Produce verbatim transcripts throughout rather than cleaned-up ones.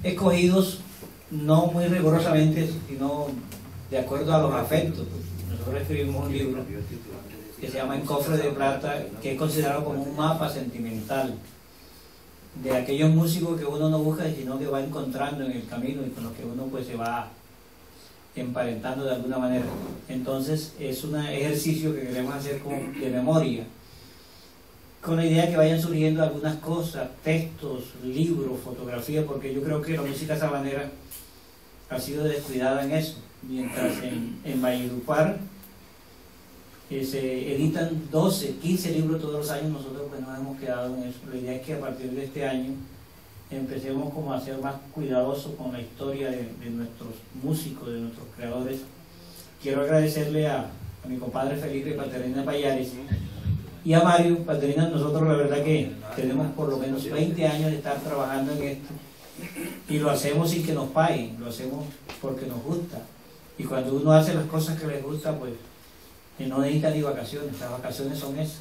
escogidos no muy rigurosamente, sino de acuerdo a los afectos. Nosotros escribimos un libro que se llama En Cofre de Plata, que es considerado como un mapa sentimental de aquellos músicos que uno no busca, sino que va encontrando en el camino y con los que uno pues se va emparentando de alguna manera. Entonces es un ejercicio que queremos hacer con, de memoria, con la idea de que vayan surgiendo algunas cosas, textos, libros, fotografías, porque yo creo que la música sabanera ha sido descuidada en eso, mientras en, en Valledupar eh, se editan doce, quince libros todos los años. Nosotros pues nos hemos quedado en eso. La idea es que a partir de este año empecemos como a ser más cuidadosos con la historia de, de nuestros músicos, de nuestros creadores. Quiero agradecerle a, a mi compadre Felipe Paternina Payares y a Mario Paternina. Nosotros la verdad que tenemos por lo menos veinte años de estar trabajando en esto y lo hacemos sin que nos paguen, lo hacemos porque nos gusta, y cuando uno hace las cosas que les gusta pues no necesita ni vacaciones, las vacaciones son esas.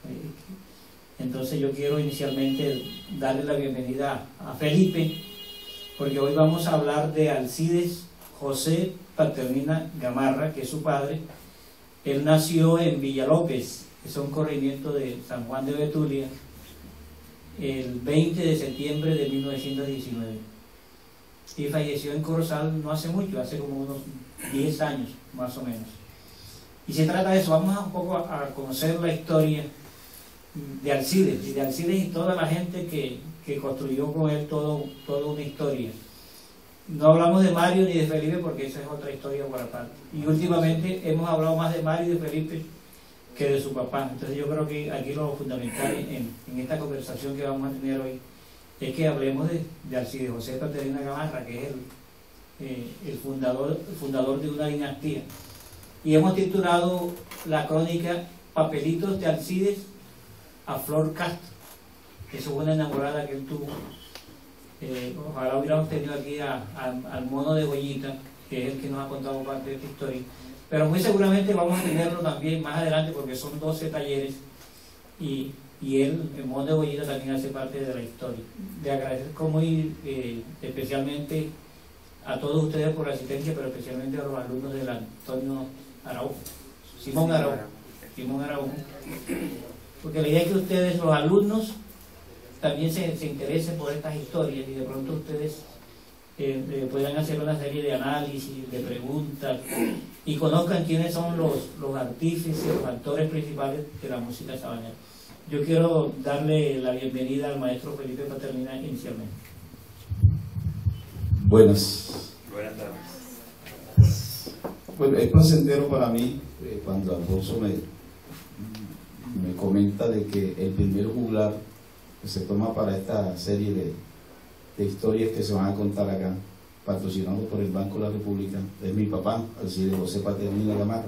Entonces yo quiero inicialmente darle la bienvenida a Felipe, porque hoy vamos a hablar de Alcides José Paternina Gamarra, que es su padre. Él nació en Villalópez, que es un corregimiento de San Juan de Betulia, el veinte de septiembre de mil novecientos diecinueve, y falleció en Corozal no hace mucho, hace como unos diez años más o menos. Y se trata de eso. Vamos a un poco a, a conocer la historia de Alcides, y de Alcides y toda la gente que, que construyó con él todo, toda una historia. No hablamos de Mario ni de Felipe porque esa es otra historia por aparte, y últimamente hemos hablado más de Mario y de Felipe que de su papá. Entonces yo creo que aquí lo fundamental en, en esta conversación que vamos a tener hoy es que hablemos de, de Alcides José Paternina Gamarra, que es el, eh, el, fundador, el fundador de una dinastía, y hemos titulado la crónica Papelitos de Alcides a Flor Castro. Eso fue una enamorada que él tuvo. Eh, ojalá hubiéramos tenido aquí a, a, al mono de Goyita, que es el que nos ha contado parte de esta historia, pero muy seguramente vamos a tenerlo también más adelante porque son doce talleres y, y él, el mono de Goyita, también hace parte de la historia. Le agradezco muy eh, especialmente a todos ustedes por la asistencia, pero especialmente a los alumnos del Antonio Araujo, Simón Araujo, Simón Araujo, porque la idea es que ustedes, los alumnos, también se, se interesen por estas historias y de pronto ustedes eh, eh, puedan hacer una serie de análisis, de preguntas, y conozcan quiénes son los, los artífices, los actores principales de la música sabanera. Yo quiero darle la bienvenida al maestro Felipe Paternina inicialmente. Buenas. Buenas tardes. Bueno, es placentero para mí eh, cuando Alfonso me, me comenta de que el primer juglar que se toma para esta serie de, de historias que se van a contar acá, patrocinado por el Banco de la República, es mi papá, Alcides José Paternina Gamarra.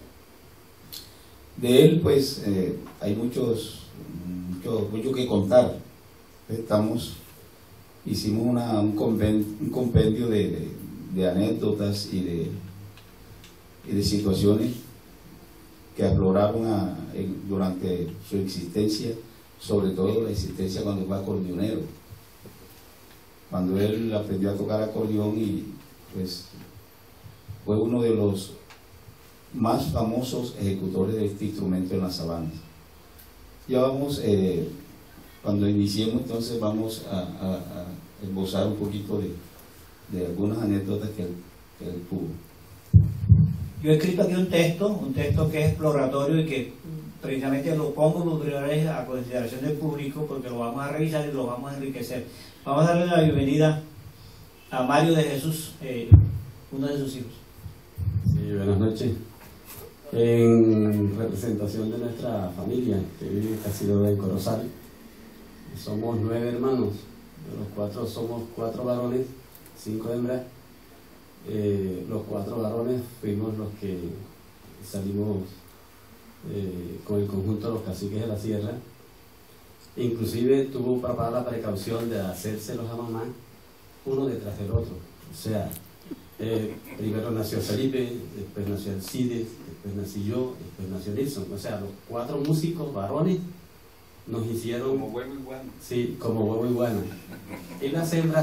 De él pues eh, hay muchos, mucho, mucho que contar. Estamos, hicimos una, un, compendio, un compendio de, de, de anécdotas y de, y de situaciones que afloraron a, en, durante su existencia, sobre todo la existencia cuando fue acordeonero, cuando él aprendió a tocar acordeón y pues fue uno de los más famosos ejecutores de este instrumento en las sabanas. Ya vamos, eh, cuando iniciemos entonces vamos a, a, a esbozar un poquito de, de algunas anécdotas que él, que él tuvo. Yo he escrito aquí un texto, un texto que es exploratorio y que precisamente lo pongo por primera vez a consideración del público porque lo vamos a revisar y lo vamos a enriquecer. Vamos a darle la bienvenida a Mario de Jesús, eh, uno de sus hijos. Sí, buenas noches. En representación de nuestra familia, que vive casi en Corozal, somos nueve hermanos, de los cuatro somos cuatro varones, cinco hembras. Eh, los cuatro varones fuimos los que salimos eh, con el conjunto de los caciques de la sierra. Inclusive tuvo papá la precaución de hacérselos a mamá uno detrás del otro. O sea, eh, primero nació Felipe, después nació Alcides, después nací yo, después nació Nilson. O sea, los cuatro músicos varones nos hicieron como huevo iguana. Sí, como huevo iguana. Y las hembras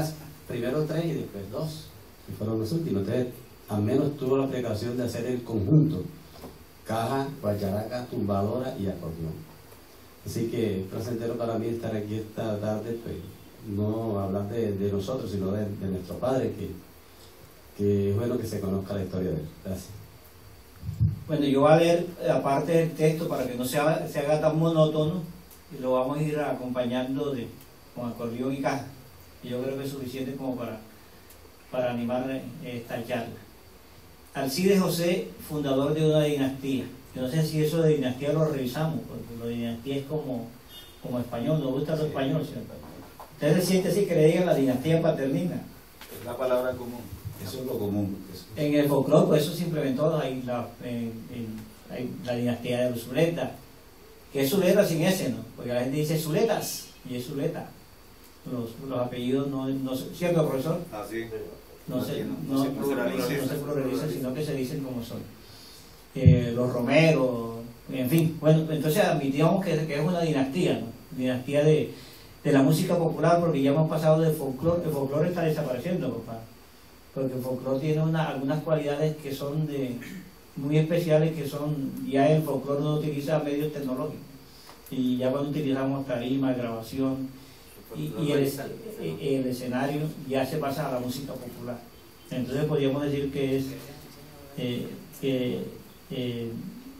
primero tres y después dos, que fueron los últimos. Entonces, al menos tuvo la precaución de hacer el conjunto, caja, guacharaca, tumbadora y acordeón. Así que es placentero para mí estar aquí esta tarde, pues, no hablar de, de nosotros, sino de, de nuestro padre, que, que es bueno que se conozca la historia de él. Gracias. Bueno, yo voy a leer aparte del texto para que no se haga, se haga tan monótono, y lo vamos a ir acompañando de, con acordeón y caja. Y yo creo que es suficiente como para, para animar esta charla. Alcides José, fundador de una dinastía. Yo no sé si eso de dinastía lo revisamos, porque lo de dinastía es como, como español, nos gusta lo español, ¿cierto? Usted se siente así que le digan la dinastía paternina. Es la palabra común, eso es lo común. Eso. En el folclore, pues eso se implementó, hay la, en, en, hay la dinastía de los Zuleta, que es Zuleta sin ese, ¿no? Porque la gente dice Zuletas, y es Zuleta. Los, los apellidos no, no, ¿cierto, profesor? Ah, sí. No se, no, no, no se se pluralizan, no se pluralizan, pluralizan, sino que se dicen como son. Eh, los Romero, en fin. Bueno, entonces admitimos que, que es una dinastía, ¿no? Dinastía de, de la música popular, porque ya hemos pasado del folclore. El folclore está desapareciendo, papá. Porque el folclore tiene una, algunas cualidades que son de muy especiales, que son, ya el folclore no utiliza medios tecnológicos. Y ya cuando utilizamos tarima, grabación, y, y el, el escenario ya se pasa a la música popular. Entonces podríamos decir que es eh, que, eh,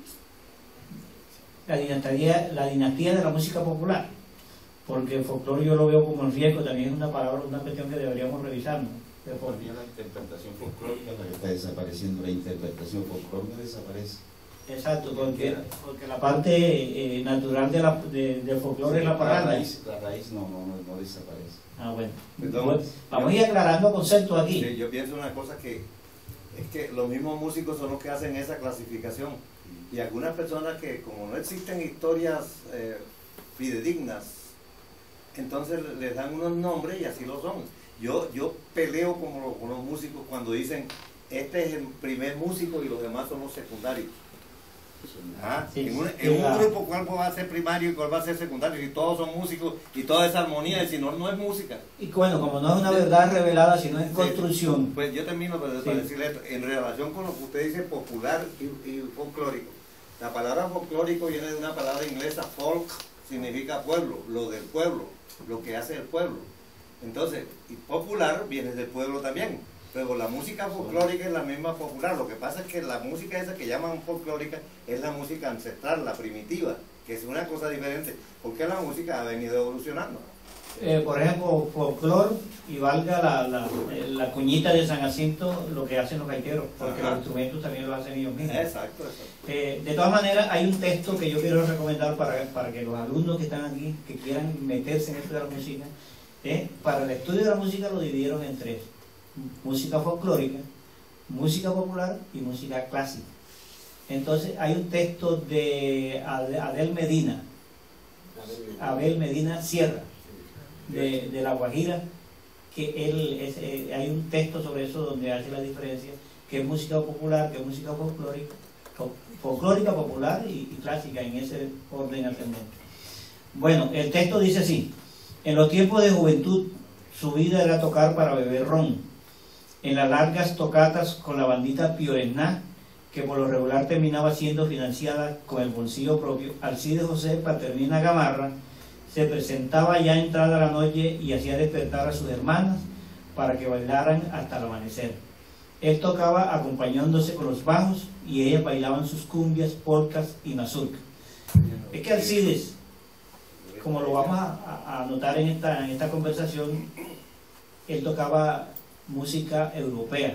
la, dinastía, la dinastía de la música popular, porque el folclore yo lo veo como el riesgo, también es una palabra, una cuestión que deberíamos revisar, ¿no? También la interpretación folclórica la que está desapareciendo, la interpretación folclórica desaparece. Exacto, porque, porque la parte eh, natural de la, de, del folclore es la parranda. La raíz, la raíz no, no, no, no desaparece. Ah, bueno. Perdón, Pues, vamos a ir aclarando conceptos aquí. Sí, yo pienso una cosa que es que los mismos músicos son los que hacen esa clasificación. Y algunas personas que, como no existen historias eh, fidedignas, entonces les dan unos nombres y así lo son. Yo, yo peleo con los, con los músicos cuando dicen, este es el primer músico y los demás son los secundarios. Ah, Sí, en un, sí, en un la- grupo, ¿cuál va a ser primario y cuál va a ser secundario? Si todos son músicos y toda esa armonía, y si no, no es música. Y bueno, como no es una verdad revelada, sino es Sí. construcción. Pues yo termino para, Sí. para decirle esto, en relación con lo que usted dice popular y, y folclórico. La palabra folclórico viene de una palabra inglesa, folk, significa pueblo, lo del pueblo, lo que hace el pueblo. Entonces, y popular viene del pueblo también. Pero la música folclórica es la misma popular. Lo que pasa es que la música esa que llaman folclórica es la música ancestral, la primitiva, que es una cosa diferente, porque la música ha venido evolucionando. Eh, por ejemplo, folclore, y valga la, la, eh, la cuñita de San Jacinto, lo que hacen los gaiteros, porque Ajá. los instrumentos también lo hacen ellos mismos. Exacto, exacto. Eh, de todas maneras, hay un texto que yo quiero recomendar para, para que los alumnos que están aquí, que quieran meterse en esto de la música, eh, para el estudio de la música lo dividieron en tres: música folclórica, música popular y música clásica. Entonces hay un texto de Adel Medina, Abel Medina Sierra, de, de La Guajira, que él es, eh, hay un texto sobre eso donde hace la diferencia, que es música popular, que es música folclórica, fol- folclórica, popular y, y clásica, en ese orden ascendente. Bueno, el texto dice así: en los tiempos de juventud su vida era tocar para beber ron. En las largas tocatas con la bandita Pioresná, que por lo regular terminaba siendo financiada con el bolsillo propio, Alcides José Paternina Gamarra se presentaba ya entrada la noche y hacía despertar a sus hermanas para que bailaran hasta el amanecer. Él tocaba acompañándose con los bajos y ellas bailaban sus cumbias, polcas y mazurcas. Es que Alcides, como lo vamos a, a anotar en esta, en esta conversación, él tocaba música europea,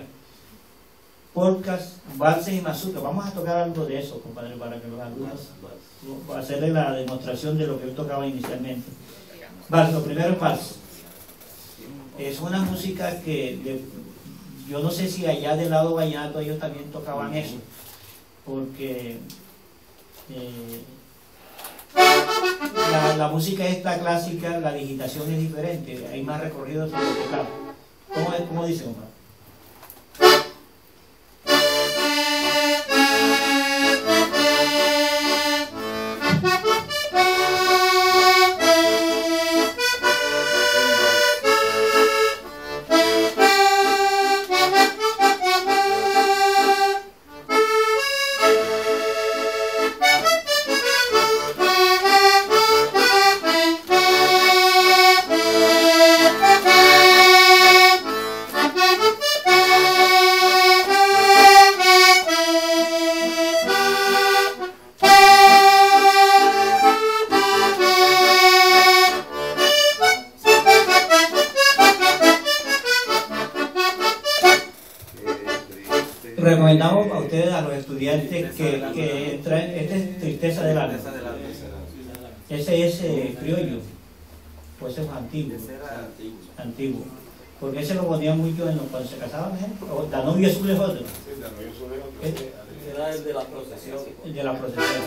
polcas, valses y mazurcas. Vamos a tocar algo de eso, compadre, para que los alumnos, para hacerle la demostración de lo que él tocaba inicialmente. Vals, lo primero es vals. Es una música que de, yo no sé si allá del lado vallenato ellos también tocaban eso, porque eh, la, la música esta clásica, la digitación es diferente, hay más recorrido sobre el teclado. ¿Cómo, es, cómo dice, compadre? estudiantes que, que traen, esta es tristeza del alma. Ese es eh, criollo, pues ese es antiguo, antiguo. Porque ese lo ponían mucho en los, cuando se casaban, ¿eh? O Danubio Azul es otro. Sí, Danubio Azul es otro. ¿Eh? Era el de la procesión. El de la procesión.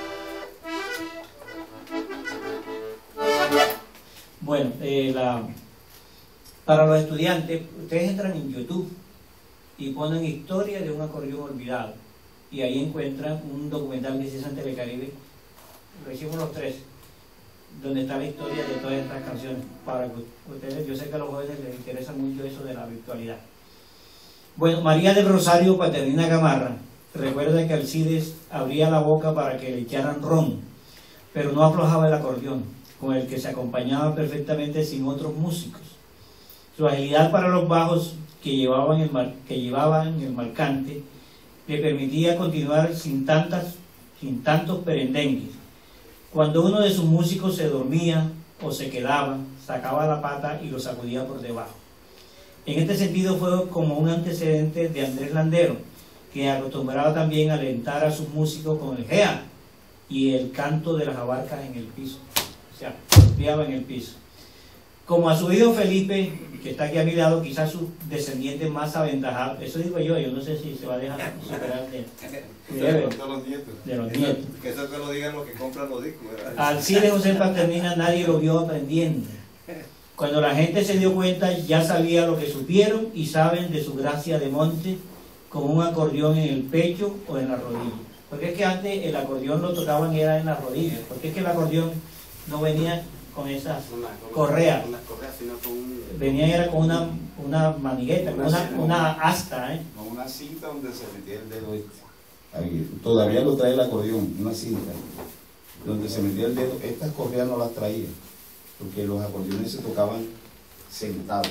Bueno, eh, la, para los estudiantes, ustedes entran en YouTube y ponen historia de un acordeón olvidado. Y ahí encuentran un documental que se hizo en Telecaribe, lo hicimos los tres, donde está la historia de todas estas canciones. Para que ustedes, yo sé que a los jóvenes les interesa mucho eso de la virtualidad. Bueno, María del Rosario Paternina Gamarra recuerda que Alcides abría la boca para que le echaran ron, pero no aflojaba el acordeón, con el que se acompañaba perfectamente sin otros músicos. Su agilidad para los bajos que llevaban el, mar, que llevaban el marcante le permitía continuar sin, tantas, sin tantos perendengues. Cuando uno de sus músicos se dormía o se quedaba, sacaba la pata y lo sacudía por debajo. En este sentido fue como un antecedente de Andrés Landero, que acostumbraba también a alentar a sus músicos con el gea y el canto de las abarcas en el piso. O sea, golpeaba en el piso. Como a su hijo Felipe, que está aquí a mi lado, quizás sus descendientes más aventajados, eso digo yo, yo no sé si se va a dejar superar de, de, de, de los nietos. de los nietos. Que eso que lo digan los que compran los discos, ¿verdad? Alcides José Paternina nadie lo vio aprendiendo. Cuando la gente se dio cuenta, ya sabía lo que supieron y saben de su gracia de monte, con un acordeón en el pecho o en la rodilla. Porque es que antes el acordeón lo tocaban y era en las rodillas, porque es que el acordeón no venía con esas correas, venía era con una, una manigueta, con una, una asta, ¿eh? Con una cinta donde se metía el dedo este. Ahí, todavía lo trae el acordeón, una cinta, donde se metía el dedo. Estas correas no las traía, porque los acordeones se tocaban sentados,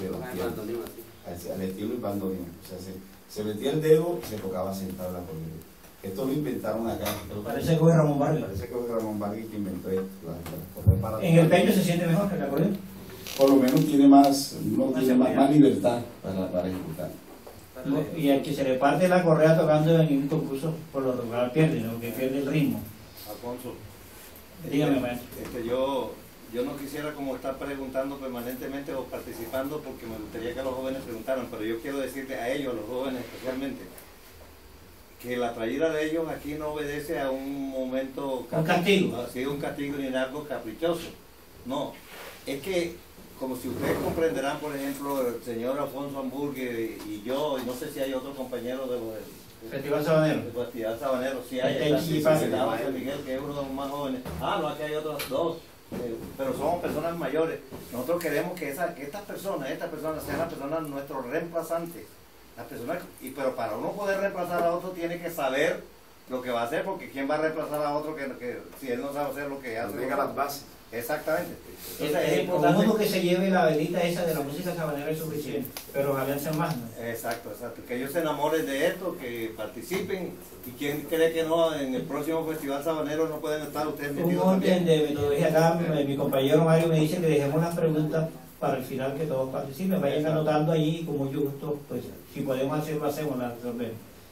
al estilo del bandoneón. O sea, se, se metía el dedo y se tocaba sentado el acordeón. Esto lo inventaron acá. Parece que fue Ramón Vargas. Parece que fue Ramón Vargas que inventó esto. La, la, para en el pecho se siente mejor que el acordeón. Por lo menos tiene más, no tiene más, más libertad para, para ejecutar. Y al que se le parte la correa tocando en un concurso, por lo regular pierde, ¿no? Porque pierde el ritmo. Alfonso, dígame, maestro. Este, yo, yo no quisiera como estar preguntando permanentemente o participando, porque me gustaría que los jóvenes preguntaran, pero yo quiero decirle a ellos, a los jóvenes especialmente, que la traída de ellos aquí no obedece a un momento... Un castigo. Así, un castigo ni algo caprichoso. No, es que, como si ustedes comprenderán, por ejemplo, el señor Alfonso Hamburgues y yo, y no sé si hay otros compañeros de los... del Festival Sabanero. El Festival Sabanero, sí hay. El Sí, estaba José Miguel, que es uno de los más jóvenes. Ah, no, aquí hay otros dos. Eh, pero somos personas mayores. Nosotros queremos que, esa, que estas personas, estas personas sean las personas nuestros reemplazantes. Las personas, y, pero para uno poder reemplazar a otro tiene que saber lo que va a hacer, porque ¿quién va a reemplazar a otro que, que si él no sabe hacer lo que hace? No llega a las bases. Exactamente. El, Entonces, es el, importante. uno que se lleve la velita esa de la música sabanera es suficiente, pero ojalá sean más, ¿no? Exacto, exacto. Que ellos se enamoren de esto, que participen. ¿Y quién cree que no en el próximo Festival Sabanero no pueden estar ustedes Un metidos orden también? de metodología acá, mi, mi compañero Mario me dice que dejemos las preguntas para el final, que todos participen, vayan anotando allí y con mucho gusto, pues si podemos hacerlo, hacemos, las resolvemos.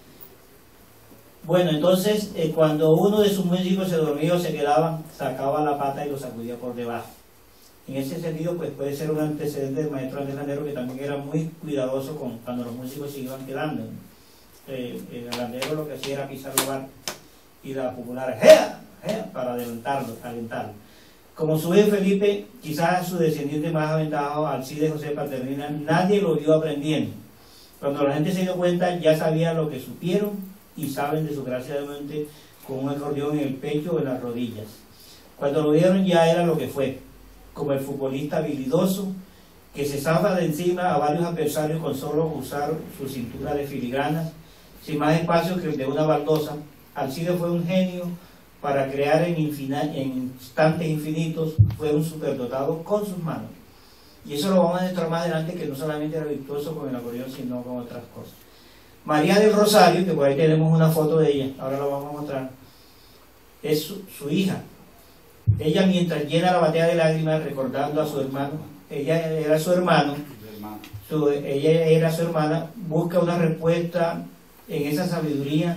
Bueno, entonces eh, cuando uno de sus músicos se dormía o se quedaba, sacaba la pata y lo sacudía por debajo. En ese sentido, pues puede ser un antecedente del maestro Andrés Landero, que también era muy cuidadoso con cuando los músicos se iban quedando. Eh, el Landero lo que hacía era pisar el bar y la popular ¡Jea! ¡Jea! Para adelantarlo, alentarlo. Como su hijo Felipe, quizás su descendiente más aventajado, Alcides José Paternina, nadie lo vio aprendiendo. Cuando la gente se dio cuenta, ya sabía lo que supieron y saben de su gracia de mente, con un acordeón en el pecho o en las rodillas. Cuando lo vieron ya era lo que fue, como el futbolista habilidoso que se zafa de encima a varios adversarios con solo usar su cintura de filigranas, sin más espacio que el de una baldosa. Alcides fue un genio para crear en, infina, en instantes infinitos, fue un superdotado con sus manos. Y eso lo vamos a demostrar más adelante, que no solamente era virtuoso con el acordeón, sino con otras cosas. María del Rosario, que por ahí tenemos una foto de ella, ahora la vamos a mostrar, es su, su hija. Ella, mientras llena la batea de lágrimas recordando a su hermano, ella era su hermano, su, ella era su hermana, busca una respuesta en esa sabiduría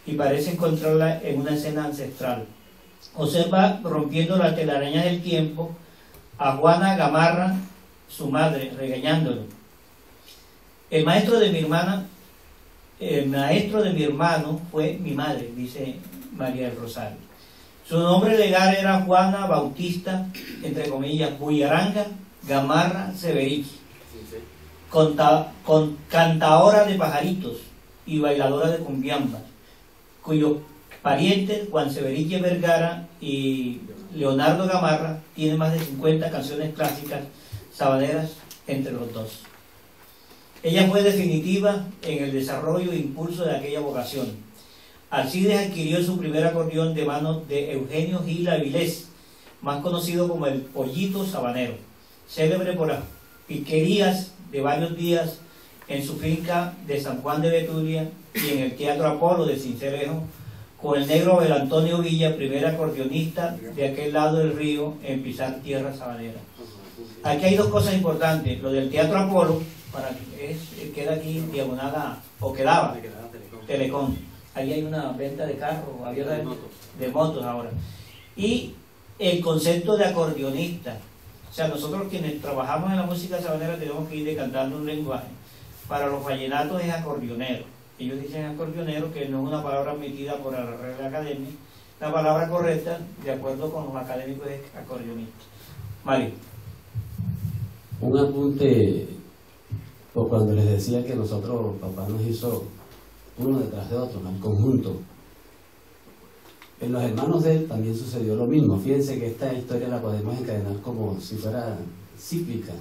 y parece encontrarla en una escena ancestral. Observa, rompiendo las telarañas del tiempo, a Juana Gamarra, su madre, regañándolo. El maestro de mi hermana, el maestro de mi hermano fue mi madre, dice María del Rosario. Su nombre legal era Juana Bautista, entre comillas, Bullaranga Gamarra Severich, conta, con, cantaora de pajaritos y bailadora de cumbiambas, cuyos parientes Juan Severiche Vergara y Leonardo Gamarra tienen más de cincuenta canciones clásicas sabaneras entre los dos. Ella fue definitiva en el desarrollo e impulso de aquella vocación. Alcides adquirió su primer acordeón de manos de Eugenio Gil Avilés, más conocido como el Pollito Sabanero, célebre por las piquerías de varios días en su finca de San Juan de Betulia y en el Teatro Apolo de Sincelejo, con el negro Abel Antonio Villa, primer acordeonista de aquel lado del río en pisar tierra sabanera. Aquí hay dos cosas importantes. Lo del Teatro Apolo, para es, queda aquí diagonal a, o quedaba, Telecom. Ahí hay una venta de carros, había de, de motos ahora. Y el concepto de acordeonista. O sea, nosotros quienes trabajamos en la música sabanera tenemos que ir decantando un lenguaje. Para los vallenatos es acordeonero. Ellos dicen acordeonero, que no es una palabra admitida por la Real Academia. La palabra correcta, de acuerdo con los académicos, es acordeonista. Mario. Un apunte, pues cuando les decía que nosotros, papá nos hizo uno detrás de otro, al conjunto. En los hermanos de él también sucedió lo mismo. Fíjense que esta historia la podemos encadenar como si fuera cíclica.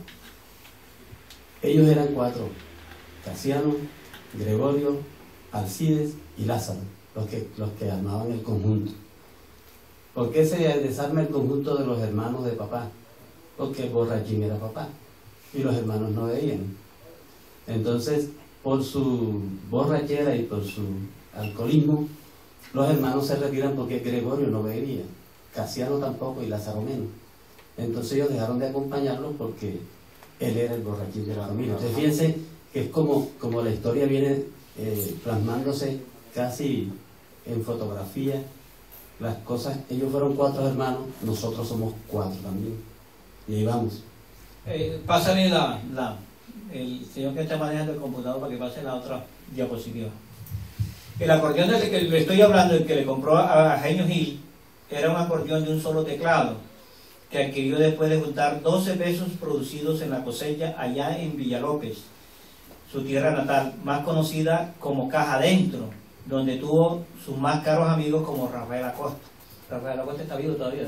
Ellos eran cuatro: Casiano, Gregorio, Alcides y Lázaro, los que, los que armaban el conjunto. ¿Por qué se desarma el conjunto de los hermanos de papá? Porque el borrachín era papá y los hermanos no veían. Entonces, por su borrachera y por su alcoholismo, los hermanos se retiran porque Gregorio no bebía, Casiano tampoco y Lázaro menos. Entonces ellos dejaron de acompañarlo porque él era el borrachín de la familia. Entonces fíjense que es como, como la historia viene eh, plasmándose casi en fotografía. Las cosas, ellos fueron cuatro hermanos, nosotros somos cuatro también. Y ahí vamos. Eh, pásale la, la, el señor que está manejando el computador para que pase la otra diapositiva. El acordeón del que le estoy hablando, el que le compró a Eugenio Gil, era un acordeón de un solo teclado, que adquirió después de juntar doce pesos producidos en la cosecha allá en Villalópez, su tierra natal, más conocida como Caja Adentro, donde tuvo sus más caros amigos como Rafael Acosta. Rafael Acosta está vivo todavía.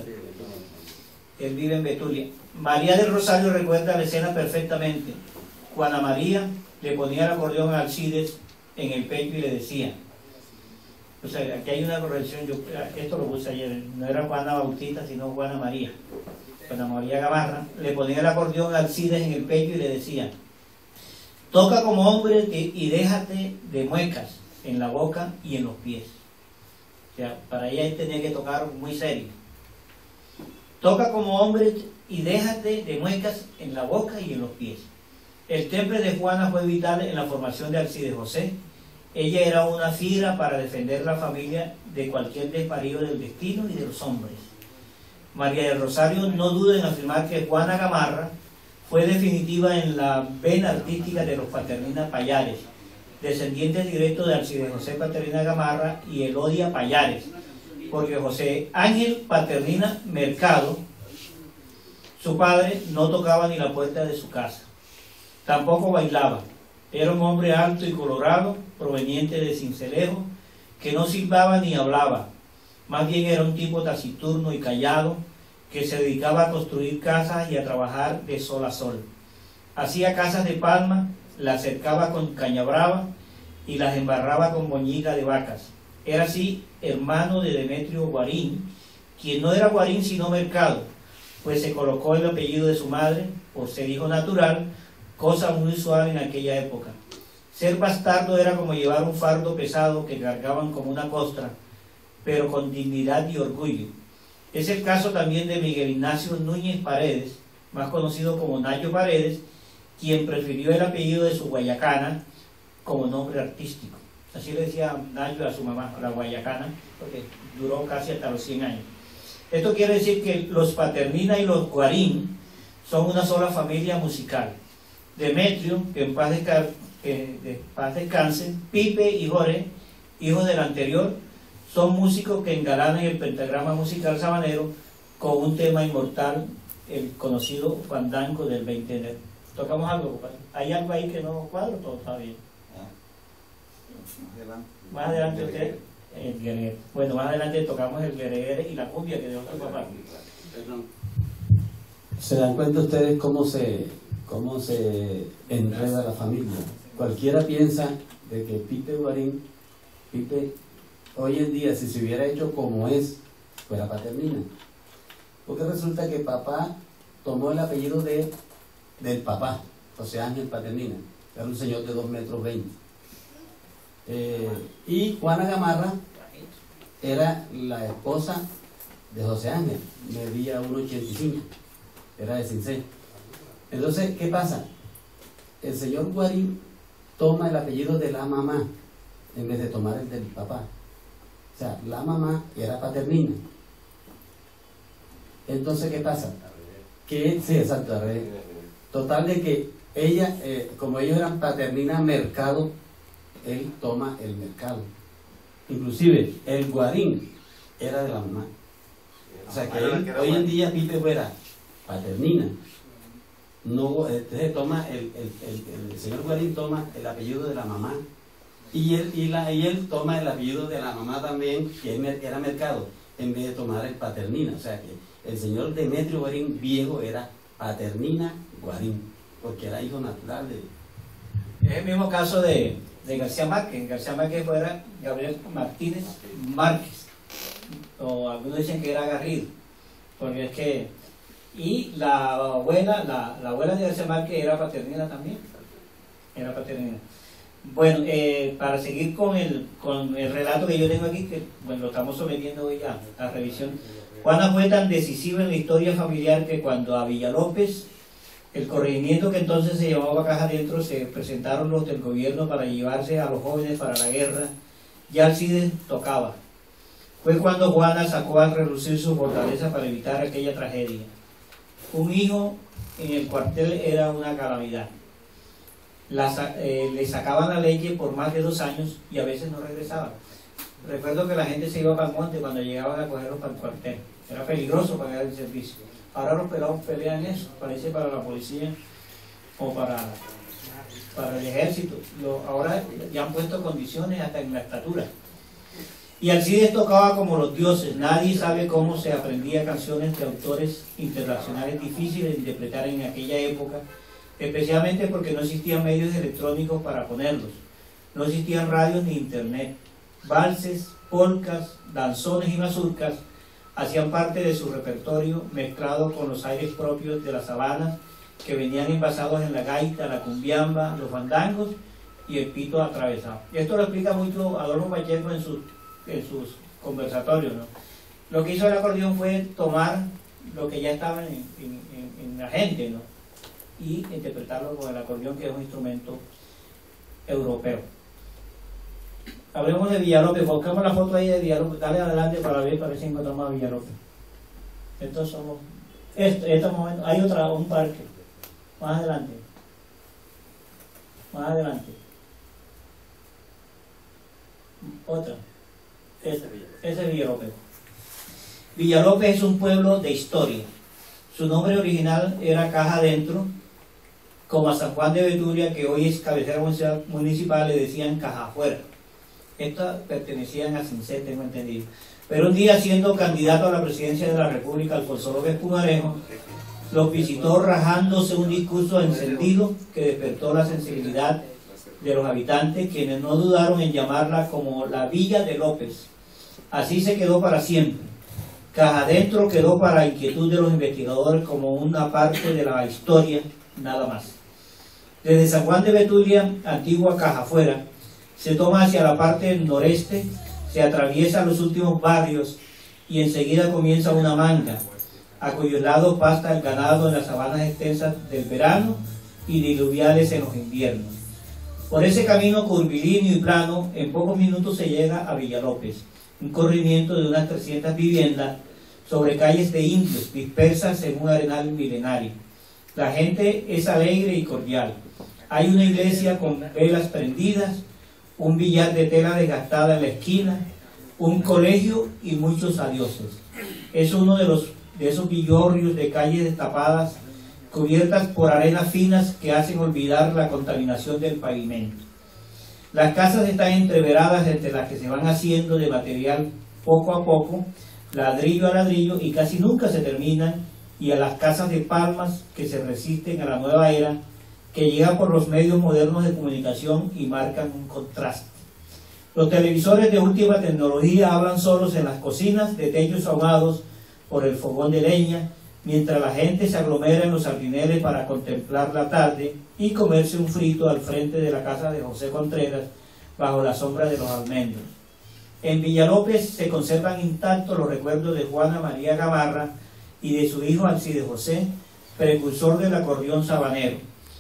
Él vive en Betulia. María del Rosario recuerda la escena perfectamente. Juana María le ponía el acordeón a Alcides en el pecho y le decía, o sea, aquí hay una corrección, yo esto lo puse ayer, no era Juana Bautista, sino Juana María. Juana María Gamarra le ponía el acordeón a Alcides en el pecho y le decía, toca como hombre y déjate de muecas en la boca y en los pies. O sea, para ella él tenía que tocar muy serio. Toca como hombre y déjate de muecas en la boca y en los pies. El temple de Juana fue vital en la formación de Alcides José. Ella era una fiera para defender la familia de cualquier desvarío del destino y de los hombres. María del Rosario no duda en afirmar que Juana Gamarra fue definitiva en la vena artística de los Paternina Pallares, descendientes directos de Alcides José Paternina Gamarra y Elodia Pallares, porque José Ángel Paternina Mercado, su padre, no tocaba ni la puerta de su casa, tampoco bailaba. Era un hombre alto y colorado, proveniente de Sincelejo, que no silbaba ni hablaba. Más bien era un tipo taciturno y callado, que se dedicaba a construir casas y a trabajar de sol a sol. Hacía casas de palma, las cercaba con caña brava y las embarraba con boñiga de vacas. Era así hermano de Demetrio Guarín, quien no era Guarín sino Mercado, pues se colocó el apellido de su madre por ser hijo natural, cosa muy usual en aquella época. Ser bastardo era como llevar un fardo pesado que cargaban como una costra, pero con dignidad y orgullo. Es el caso también de Miguel Ignacio Núñez Paredes, más conocido como Nacho Paredes, quien prefirió el apellido de su guayacana como nombre artístico. así le decía Nayo a su mamá, la guayacana, porque duró casi hasta los cien años. Esto quiere decir que los Paternina y los Guarín son una sola familia musical. Demetrio, que en paz, desca que de paz descanse, Pipe y Jorge, hijos del anterior, son músicos que engalanan el pentagrama musical sabanero con un tema inmortal, el conocido fandango del veinte de enero. ¿Tocamos algo, compadre? ¿Hay algo ahí que no cuadro? Todo está bien. Más adelante usted, el guerrero. Bueno, más adelante tocamos el guerrero y la cumbia que dejó su papá. ¿Se dan cuenta ustedes cómo se, cómo se enreda la familia? Cualquiera piensa de que Pipe Guarín, Pipe, hoy en día, si se hubiera hecho como es, fuera Paternina. Porque resulta que papá tomó el apellido de, del papá, José Ángel Paternina, era un señor de dos metros veinte. Eh, y Juana Gamarra era la esposa de José Ángel, medía uno ochenta y cinco, era de Cincé. Entonces, ¿qué pasa? El señor Guarín toma el apellido de la mamá en vez de tomar el del papá. O sea, la mamá era Paternina. Entonces, ¿qué pasa? Que, sí, exacto, al revés. Total de que ella, eh, como ellos eran Paternina Mercado, él toma el mercado. Inclusive, el Guarín era de la mamá. O sea, que él, hoy en día Pipe fuera Paternina. No, este, toma el, el, el, el señor Guarín toma el apellido de la mamá. Y él, y, la, y él toma el apellido de la mamá también, que era Mercado, en vez de tomar el Paternina. O sea que el señor Demetrio Guarín viejo era Paternina Guarín, porque era hijo natural de... Es el mismo caso de, de García Márquez. García Márquez fuera Gabriel Martínez Márquez, o algunos dicen que era Garrido, porque es que... Y la abuela, la, la abuela de García Márquez era Paternina también, era Paternina. Bueno, eh, para seguir con el, con el relato que yo tengo aquí, que bueno, lo estamos sometiendo hoy a, a revisión. Juana fue tan decisiva en la historia familiar que cuando a Villalópez, el corregimiento que entonces se llamaba Caja Adentro, se presentaron los del gobierno para llevarse a los jóvenes para la guerra, ya Alcides tocaba. Fue cuando Juana sacó a relucir su fortaleza para evitar aquella tragedia. Un hijo en el cuartel era una calamidad. La, eh, le sacaban la leche por más de dos años y a veces no regresaban. Recuerdo que la gente se iba para el monte cuando llegaban a cogerlos para el cuartel. Era peligroso pagar el servicio. Ahora los pelados pelean eso, parece para la policía o para, para el ejército. Lo, ahora ya han puesto condiciones hasta en la estatura. Y Alcides tocaba como los dioses. Nadie sabe cómo se aprendía canciones de autores internacionales difíciles de interpretar en aquella época, especialmente porque no existían medios electrónicos para ponerlos. No existían radios ni internet. Valses, polcas, danzones y mazurcas hacían parte de su repertorio, mezclado con los aires propios de las sabanas que venían envasados en la gaita, la cumbiamba, los fandangos y el pito atravesado. Y esto lo explica mucho Adolfo Pacheco en sus, en sus conversatorios, ¿no? Lo que hizo el acordeón fue tomar lo que ya estaba en, en, en, en la gente, ¿no? Y interpretarlo con el acordeón, que es un instrumento europeo. Hablemos de Villalópez, buscamos la foto ahí de Villalópez, dale adelante para ver, para ver si encontramos a Villalópez. Estos somos, esto, en estos momentos, hay otra, un parque, más adelante, más adelante, otra, ese, ese es Villalópez. Villalópez es un pueblo de historia. Su nombre original era Caja Adentro, como a San Juan de Betulia, que hoy es cabecera municipal, le decían Caja Afuera. Estas pertenecían a Cincé, tengo entendido. Pero un día, siendo candidato a la presidencia de la República, Alfonso López Pumarejo los visitó rajándose un discurso encendido que despertó la sensibilidad de los habitantes, quienes no dudaron en llamarla como la Villa de López. Así se quedó para siempre. Caja Adentro quedó para la inquietud de los investigadores como una parte de la historia, nada más. Desde San Juan de Betulia, antigua Caja Afuera, se toma hacia la parte noreste, se atraviesan los últimos barrios y enseguida comienza una manga, a cuyos lados pasta el ganado en las sabanas extensas del verano y diluviales en los inviernos. Por ese camino curvilíneo y plano, en pocos minutos se llega a Villalópez, un corrimiento de unas trescientas viviendas sobre calles de indios dispersas en un arenal milenario. La gente es alegre y cordial. Hay una iglesia con velas prendidas, un billar de tela desgastada en la esquina, un colegio y muchos adioses. Es uno de, los, de esos villorrios de calles destapadas, cubiertas por arenas finas que hacen olvidar la contaminación del pavimento. Las casas están entreveradas entre las que se van haciendo de material poco a poco, ladrillo a ladrillo, y casi nunca se terminan, y a las casas de palmas que se resisten a la nueva era, que llega por los medios modernos de comunicación y marcan un contraste. Los televisores de última tecnología hablan solos en las cocinas de techos ahumados por el fogón de leña, mientras la gente se aglomera en los sardineles para contemplar la tarde y comerse un frito al frente de la casa de José Contreras bajo la sombra de los almendros. En Villalópez se conservan intactos los recuerdos de Juana María Gamarra y de su hijo Alcide José, precursor del acordeón sabanero.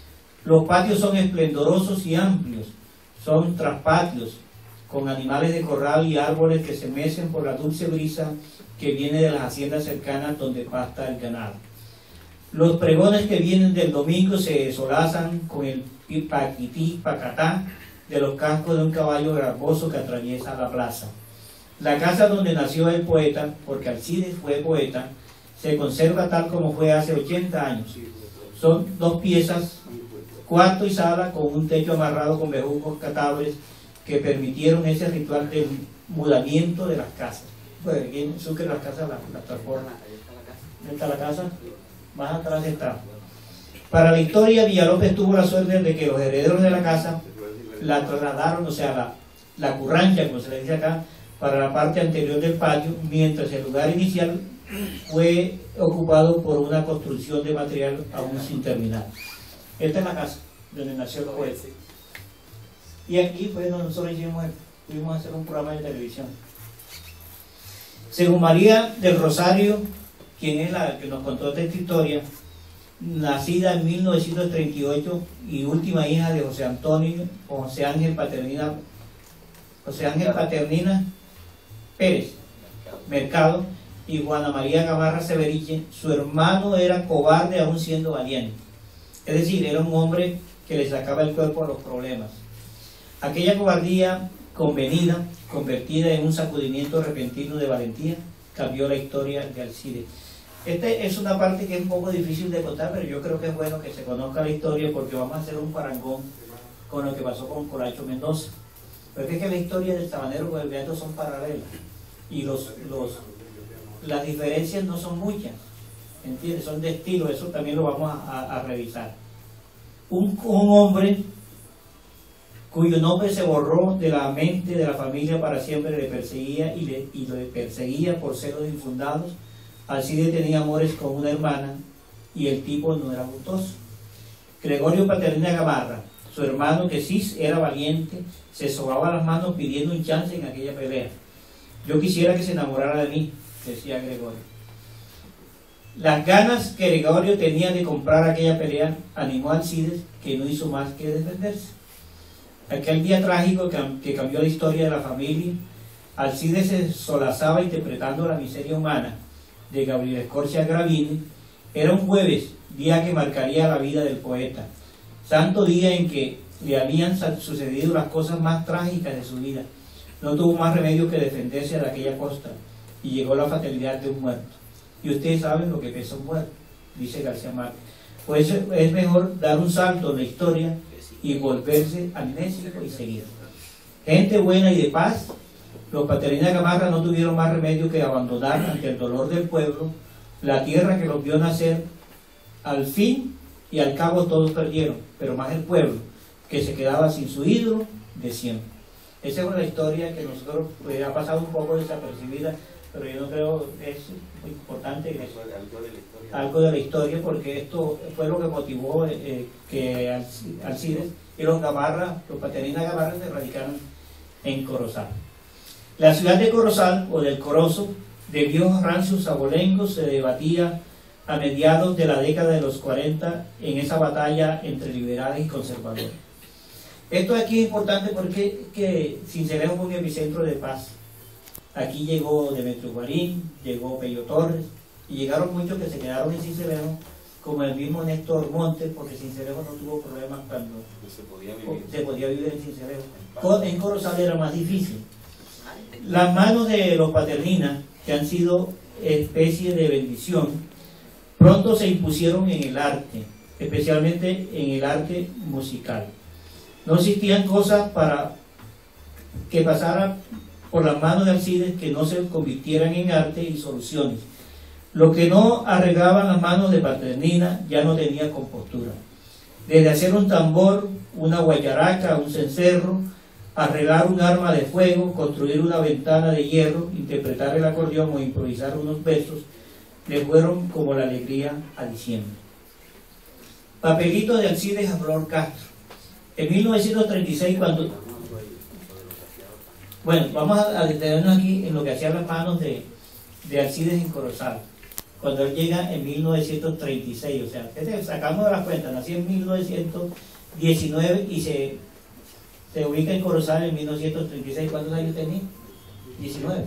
Los patios son esplendorosos y amplios, son traspatios, con animales de corral y árboles que se mecen por la dulce brisa que viene de las haciendas cercanas donde pasta el ganado. Los pregones que vienen del domingo se solazan con el paquití, pacatá de los cascos de un caballo garboso que atraviesa la plaza. La casa donde nació el poeta, porque Alcides fue poeta, se conserva tal como fue hace ochenta años. Son dos piezas, cuarto y sala, con un techo amarrado con bejucos catabres que permitieron ese ritual de mudamiento de las casas. Pues aquí en Sucre las casas las, las transforman. ¿Dónde está la casa? Más atrás está. Para la historia, Villalópez tuvo la suerte de que los herederos de la casa la trasladaron, o sea, la, la currancha, como se le dice acá, para la parte anterior del patio, mientras el lugar inicial fue ocupado por una construcción de material aún sin terminar. Esta es la casa donde nació el poeta. Y aquí fue donde nosotros hicimos, pudimos hacer un programa de televisión. Según María del Rosario, quien es la que nos contó esta historia, nacida en mil novecientos treinta y ocho y última hija de José Antonio, José Ángel Paternina, José Ángel Paternina Pérez Mercado y Juana María Gamarra Severiche, su hermano era cobarde aún siendo valiente. Es decir, era un hombre que le sacaba el cuerpo a los problemas. Aquella cobardía convenida, convertida en un sacudimiento repentino de valentía, cambió la historia de Alcides. Esta es una parte que es un poco difícil de contar, pero yo creo que es bueno que se conozca la historia, porque vamos a hacer un parangón con lo que pasó con Colacho Mendoza. Porque es que la historia del sabanero con el beato son paralelas, y los, los, las diferencias no son muchas, ¿entiendes? Son de estilo, eso también lo vamos a, a, a revisar. Un, un hombre cuyo nombre se borró de la mente de la familia para siempre, le perseguía y le, y le perseguía por celos infundados. Alcides tenía amores con una hermana y el tipo no era gustoso. Gregorio Paternina Gamarra, su hermano, que sí era valiente, se sobaba las manos pidiendo un chance en aquella pelea. Yo quisiera que se enamorara de mí, decía Gregorio. Las ganas que Gregorio tenía de comprar aquella pelea animó a Alcides, que no hizo más que defenderse. Aquel día trágico que cambió la historia de la familia, Alcides se solazaba interpretando la miseria humana de Gabriel Escorcia Gravini. Era un jueves, día que marcaría la vida del poeta, santo día en que le habían sucedido las cosas más trágicas de su vida. No tuvo más remedio que defenderse de aquella costa, y llegó la fatalidad de un muerto. Y ustedes saben lo que pesa un muerto, dice García Márquez. Pues es mejor dar un salto en la historia y volverse amnésico y seguir. Gente buena y de paz, los Paternina Gamarra no tuvieron más remedio que abandonar ante el dolor del pueblo la tierra que los vio nacer. Al fin y al cabo todos perdieron, pero más el pueblo, que se quedaba sin su ídolo de siempre. Esa es una historia que nosotros pues, ha pasado un poco desapercibida, pero yo no creo que es muy importante que eso, algo, de la historia. algo de la historia, porque esto fue lo que motivó eh, que Alcides y los Gamarra, los Paternina Gamarra, se radicaron en Corozal. La ciudad de Corozal, o del Corozo, de viejos rancios abolengos, se debatía a mediados de la década de los cuarenta en esa batalla entre liberales y conservadores. Esto aquí es importante porque que Sincelejo fue un epicentro de paz. Aquí llegó Demetrio Guarín, llegó Pello Torres, y llegaron muchos que se quedaron en Sincelejo, como el mismo Néstor Montes, porque Sincelejo no tuvo problemas cuando se podía vivir, se podía vivir en Sincelejo. En Corozal era más difícil. Las manos de los Paternina, que han sido especie de bendición, pronto se impusieron en el arte, especialmente en el arte musical. No existían cosas para que pasaran por las manos de Alcides que no se convirtieran en arte y soluciones. Lo que no arreglaban las manos de Paternina ya no tenía compostura. Desde hacer un tambor, una guayaraca, un cencerro, arreglar un arma de fuego, construir una ventana de hierro, interpretar el acordeón o improvisar unos versos, le fueron como la alegría a diciembre. Papelito de Alcides a Flor Castro. En mil novecientos treinta y seis, cuando... Bueno, vamos a detenernos aquí en lo que hacían las manos de, de Alcides en Corozal. Cuando él llega en mil novecientos treinta y seis, o sea, sacamos de las cuentas, nació en mil novecientos diecinueve y se, se ubica en Corozal en mil novecientos treinta y seis. ¿Cuántos años tenía? diecinueve.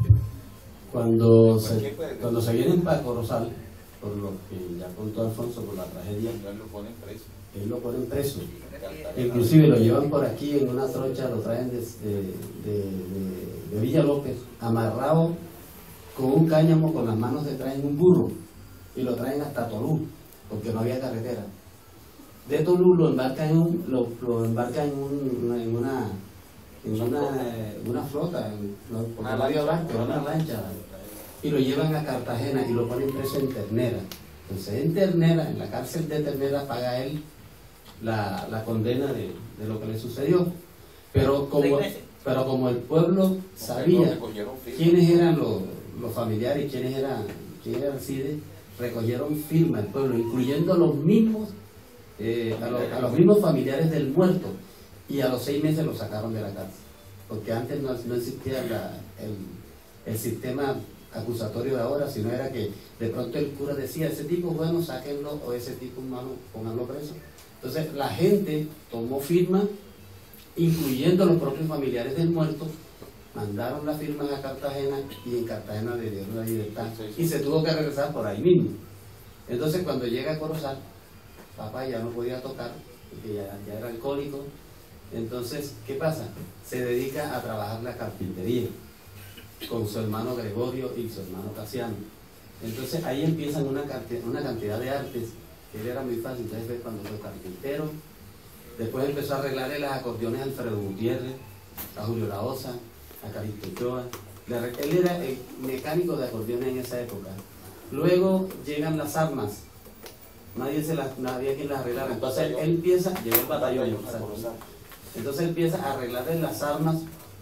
Cuando se, cuando se vienen para Corozal, por lo que ya contó Alfonso, por la tragedia, él lo ponen preso. Él lo ponen preso. Inclusive lo llevan por aquí en una trocha, lo traen de, de, de, de, de Villa López, amarrado con un cáñamo con las manos detrás en un burro, y lo traen hasta Tolú, porque no había carretera. De Tolú lo embarcan en, un, lo, lo embarcan en, un, en una en una, una flota, en, porque no había barco, era una lancha, y lo llevan a Cartagena y lo ponen preso en Ternera. Entonces en Ternera, en la cárcel de Ternera, paga él la, la condena de, de lo que le sucedió. Pero como, pero como el pueblo sabía quiénes eran los, los familiares, quiénes eran, quién era Alcides, recogieron firma el pueblo, incluyendo los mismos, eh, a, los, a los mismos familiares del muerto, y a los seis meses lo sacaron de la cárcel, porque antes no, no existía la, el, el sistema acusatorio de ahora, sino era que de pronto el cura decía, ese tipo bueno, sáquenlo, o ese tipo humano, pónganlo preso. Entonces la gente tomó firma, incluyendo los propios familiares del muerto, mandaron las firmas a Cartagena, y en Cartagena le dieron la libertad, y se tuvo que regresar por ahí mismo. Entonces cuando llega a Corozal, papá ya no podía tocar, porque ya, ya era alcohólico. Entonces, ¿qué pasa? Se dedica a trabajar la carpintería con su hermano Gregorio y su hermano Casiano. Entonces ahí empiezan una cantidad, una cantidad de artes, que él era muy fácil. Entonces fue cuando fue carpintero, después empezó a arreglarle las acordeones a Alfredo Gutiérrez, a Julio Laosa, a Calixto Ochoa. Él era el mecánico de acordeones en esa época. Luego llegan las armas, nadie se las, nadie quien las arreglara. Entonces él empieza, llegó el batallón, entonces él empieza a arreglarle las armas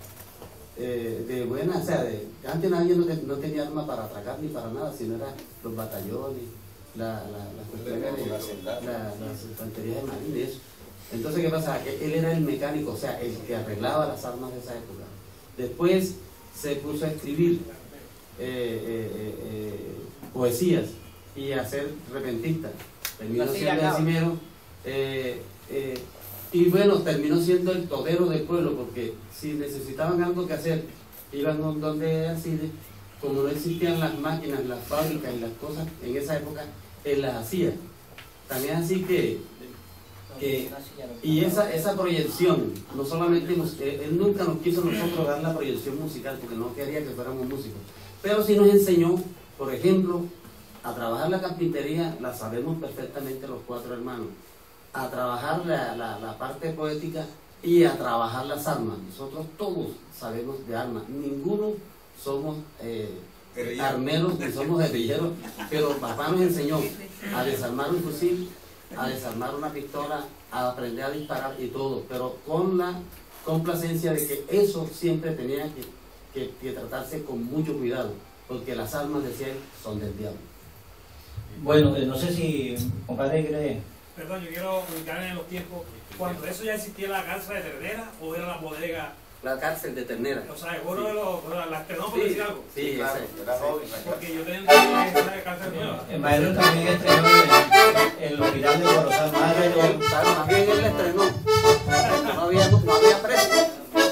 eh, de buena, o sea, de, antes nadie no, no tenía armas para atracar ni para nada, sino eran los batallones, la, la, las cuestiones de la, la, las infanterías de marina y eso. Entonces, ¿qué pasa? Que él era el mecánico, o sea, el que arreglaba las armas de esa época. Después se puso a escribir eh, eh, eh, poesías y a ser repentista. Terminó siendo decimero, eh, eh, y bueno, terminó siendo el todero del pueblo, porque si necesitaban algo que hacer, iban donde Alcides. Como no existían las máquinas, las fábricas y las cosas en esa época, él las hacía. También así que, que y esa, esa proyección, no solamente nos, él nunca nos quiso nosotros dar la proyección musical, porque no quería que fuéramos músicos, pero sí nos enseñó, por ejemplo, a trabajar la carpintería, la sabemos perfectamente los cuatro hermanos, a trabajar la, la, la parte poética y a trabajar las armas. Nosotros todos sabemos de armas, ninguno somos eh, armeros ni somos guerrilleros, pero papá nos enseñó a desarmar un fusil, a desarmar una pistola, a aprender a disparar y todo, pero con la complacencia de que eso siempre tenía que, que, que tratarse con mucho cuidado, porque las armas, decía él, son del diablo. Bueno, eh, no sé si compadre quiere... Perdón, yo quiero ubicarme en los tiempos. ¿Cuando eso ya existía la cárcel de Ternera o era la bodega? La cárcel de Ternera. O sea, uno de los... Las perdón por sí, decir algo. Sí, claro. Porque yo tenía que esa de cárcel nueva. El maestro también estrenó el, el hospital de Corozal. Más bien él la estrenó. No había, no había precio.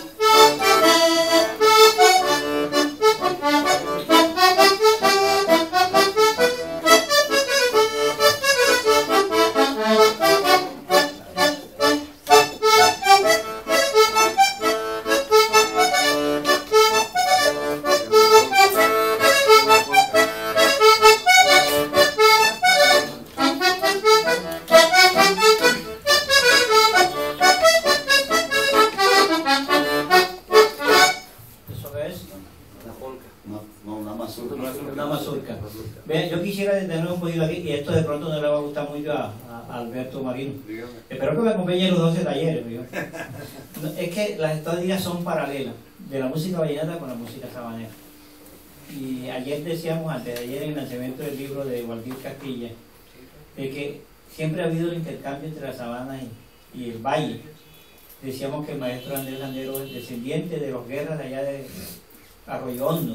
Una mazurca. Vean, yo quisiera detenerme un poquito aquí, y esto de pronto no le va a gustar mucho a, a, a Alberto Marino. Espero que me acompañe en los doce talleres. No, es que las estadías son paralelas, de la música vallenata con la música sabanera. Y ayer decíamos, antes de ayer, en el lanzamiento del libro de Waldir Castilla, de que siempre ha habido el intercambio entre la sabana y, y el valle. Decíamos que el maestro Andrés Landero es descendiente de los guerras de allá de Arroyo Hondo.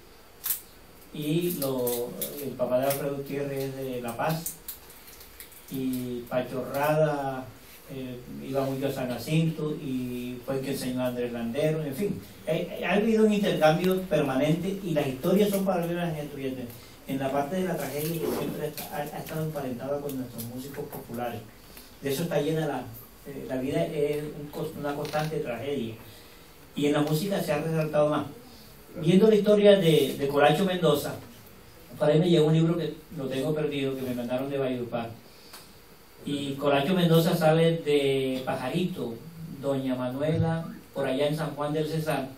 Y lo, el papá de Alfredo Gutiérrez es de La Paz, y Pachorrada eh, iba mucho a San Jacinto y fue el que enseñó a Andrés Landero. En fin, eh, ha habido un intercambio permanente y las historias son paralelas en esto. En la parte de la tragedia que siempre está, ha, ha estado emparentada con nuestros músicos populares. De eso está llena la, eh, la vida, es un, una constante tragedia, y en la música se ha resaltado más. Viendo la historia de, de Colacho Mendoza, para ahí me llegó un libro que lo tengo perdido, que me mandaron de Valledupar. Y Colacho Mendoza sale de Pajarito, Doña Manuela, por allá en San Juan del Cesar,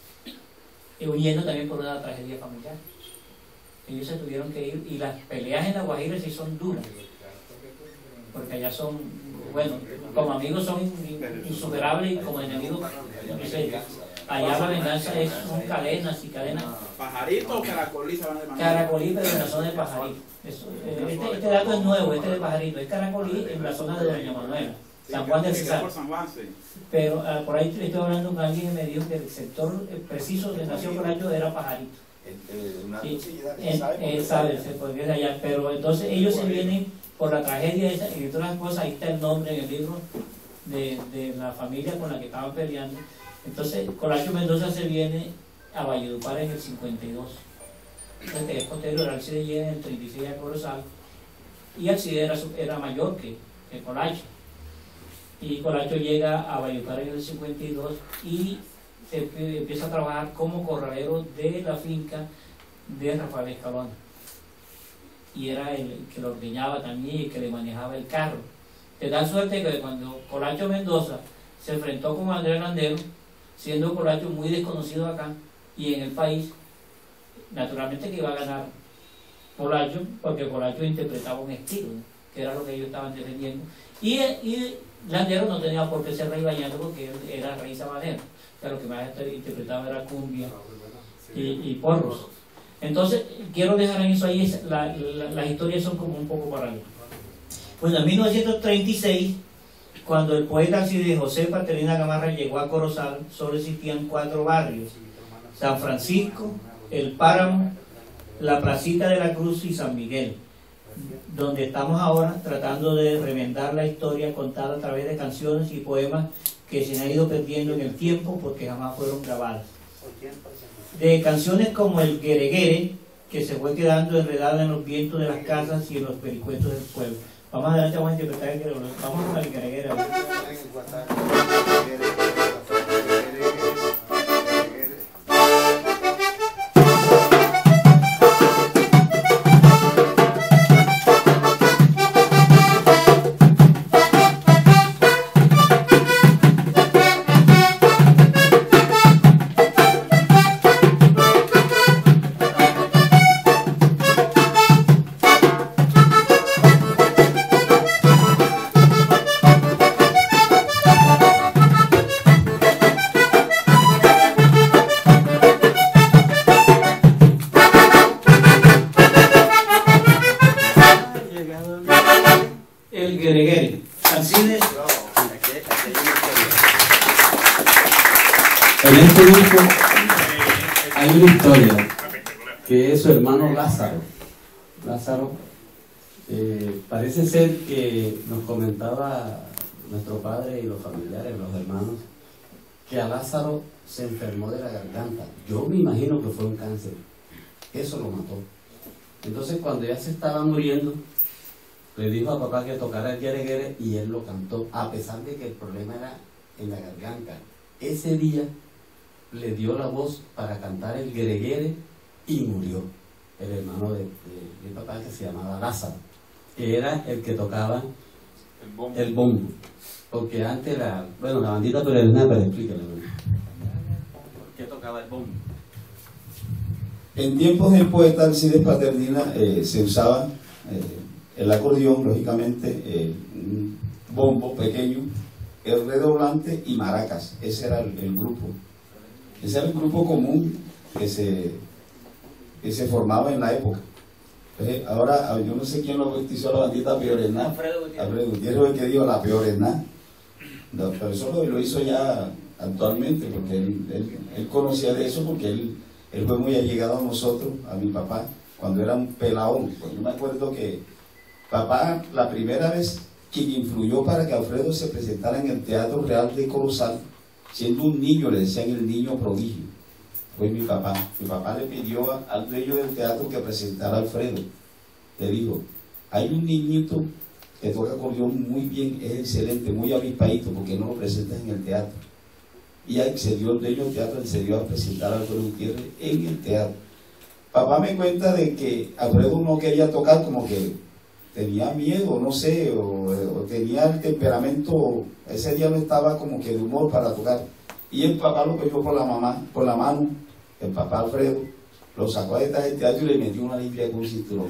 y huyendo también por una tragedia familiar. Ellos se tuvieron que ir, y las peleas en La Guajira sí son duras, porque allá son, bueno, como amigos son insuperables y como enemigos, no sé. Allá la venganza es, son cadenas y cadenas. ¿Pajarito o Caracolí se van a demandar? Caracolí, pero en la zona de Pajarito. Eso, eh, este, este dato es nuevo, este de Pajarito. Es Caracolí en la zona de Doña Manuela, San Juan del Cesar. Pero uh, por ahí estoy hablando con alguien y me dijo que el sector preciso donde nació Colacho era Pajarito. Sí, él sabe, se podría de allá. Pero entonces ellos se vienen por la tragedia esa, y todas las cosas. Ahí está el nombre en el libro de, de la familia con la que estaban peleando. Entonces, Colacho Mendoza se viene a Valledupar en el cincuenta y dos. Entonces, es posterior, Alcide llega en el treinta y seis a Corozal, y Alcide era, era mayor que, que Colacho. Y Colacho llega a Valledupar en el cincuenta y dos y se empieza a trabajar como corralero de la finca de Rafael Escalona. Y era el que lo ordeñaba también y el que le manejaba el carro. Te da suerte que cuando Colacho Mendoza se enfrentó con Andrés Landero, siendo Colacho muy desconocido acá y en el país, naturalmente que iba a ganar Colacho, porque Colacho interpretaba un estilo, ¿no?, que era lo que ellos estaban defendiendo, y, y Landero no tenía por qué ser rey vallenato porque él era rey sabanero, que lo que más interpretaba era cumbia y, y porros. Entonces quiero dejar en eso ahí, la, la, las historias son como un poco paralelas. Bueno, en mil novecientos treinta y seis, cuando el poeta Alcide José Paterina Gamarra llegó a Corozal, solo existían cuatro barrios: San Francisco, El Páramo, La Placita de la Cruz y San Miguel, donde estamos ahora tratando de remendar la historia contada a través de canciones y poemas que se han ido perdiendo en el tiempo porque jamás fueron grabadas. De canciones como el Guereguere, que se fue quedando enredada en los vientos de las casas y en los vericuetos del pueblo. Vamos adelante, vamos a interpretar el Guereguere. Vamos con el Guereguere. El Guereguere. Alcide. En este disco hay una historia que es su hermano Lázaro. Lázaro, eh, parece ser que nos comentaba nuestro padre y los familiares, los hermanos, que a Lázaro se enfermó de la garganta. Yo me imagino que fue un cáncer. Eso lo mató. Entonces cuando ya se estaba muriendo, le dijo a papá que tocara el guereguere y él lo cantó, a pesar de que el problema era en la garganta. Ese día le dio la voz para cantar el guereguere y murió el hermano de, de, de mi papá, que se llamaba Lázaro, que era el que tocaba El bombo. el bombo. Porque antes la, bueno, la bandita peregrina, pero explícale, ¿por qué tocaba el bombo? En tiempos del poeta Alcides Paternina eh, se usaba eh, el acordeón, lógicamente, eh, un bombo pequeño, el redoblante y maracas. Ese era el, el grupo. Ese era el grupo común que se, que se formaba en la época. Entonces, ahora, yo no sé quién lo bautizó la bandita Pioresná. Alfredo Gutiérrez. Alfredo Gutiérrez fue el que dijo la Pioresná. No, pero eso lo, lo hizo ya actualmente, porque él, él, él conocía de eso, porque él, él fue muy allegado a nosotros, a mi papá, cuando era un pelaón. Pues yo me acuerdo que papá, la primera vez quien influyó para que Alfredo se presentara en el Teatro Real de Corozal, siendo un niño, le decían el niño prodigio, fue mi papá. Mi papá le pidió a, al dueño del teatro que presentara a Alfredo. Le dijo, hay un niñito que toca acordeón muy bien, es excelente, muy avispadito, porque no lo presentas en el teatro. Y accedió el dueño del teatro, accedió a presentar a Alfredo Gutiérrez en el teatro. Papá me cuenta de que Alfredo no quería tocar, como que tenía miedo, no sé, o, o tenía el temperamento, ese día no estaba como que de humor para tocar. Y el papá lo cogió por la mamá, por la mano, el papá Alfredo, lo sacó detrás del teatro y le metió una limpia con un cinturón.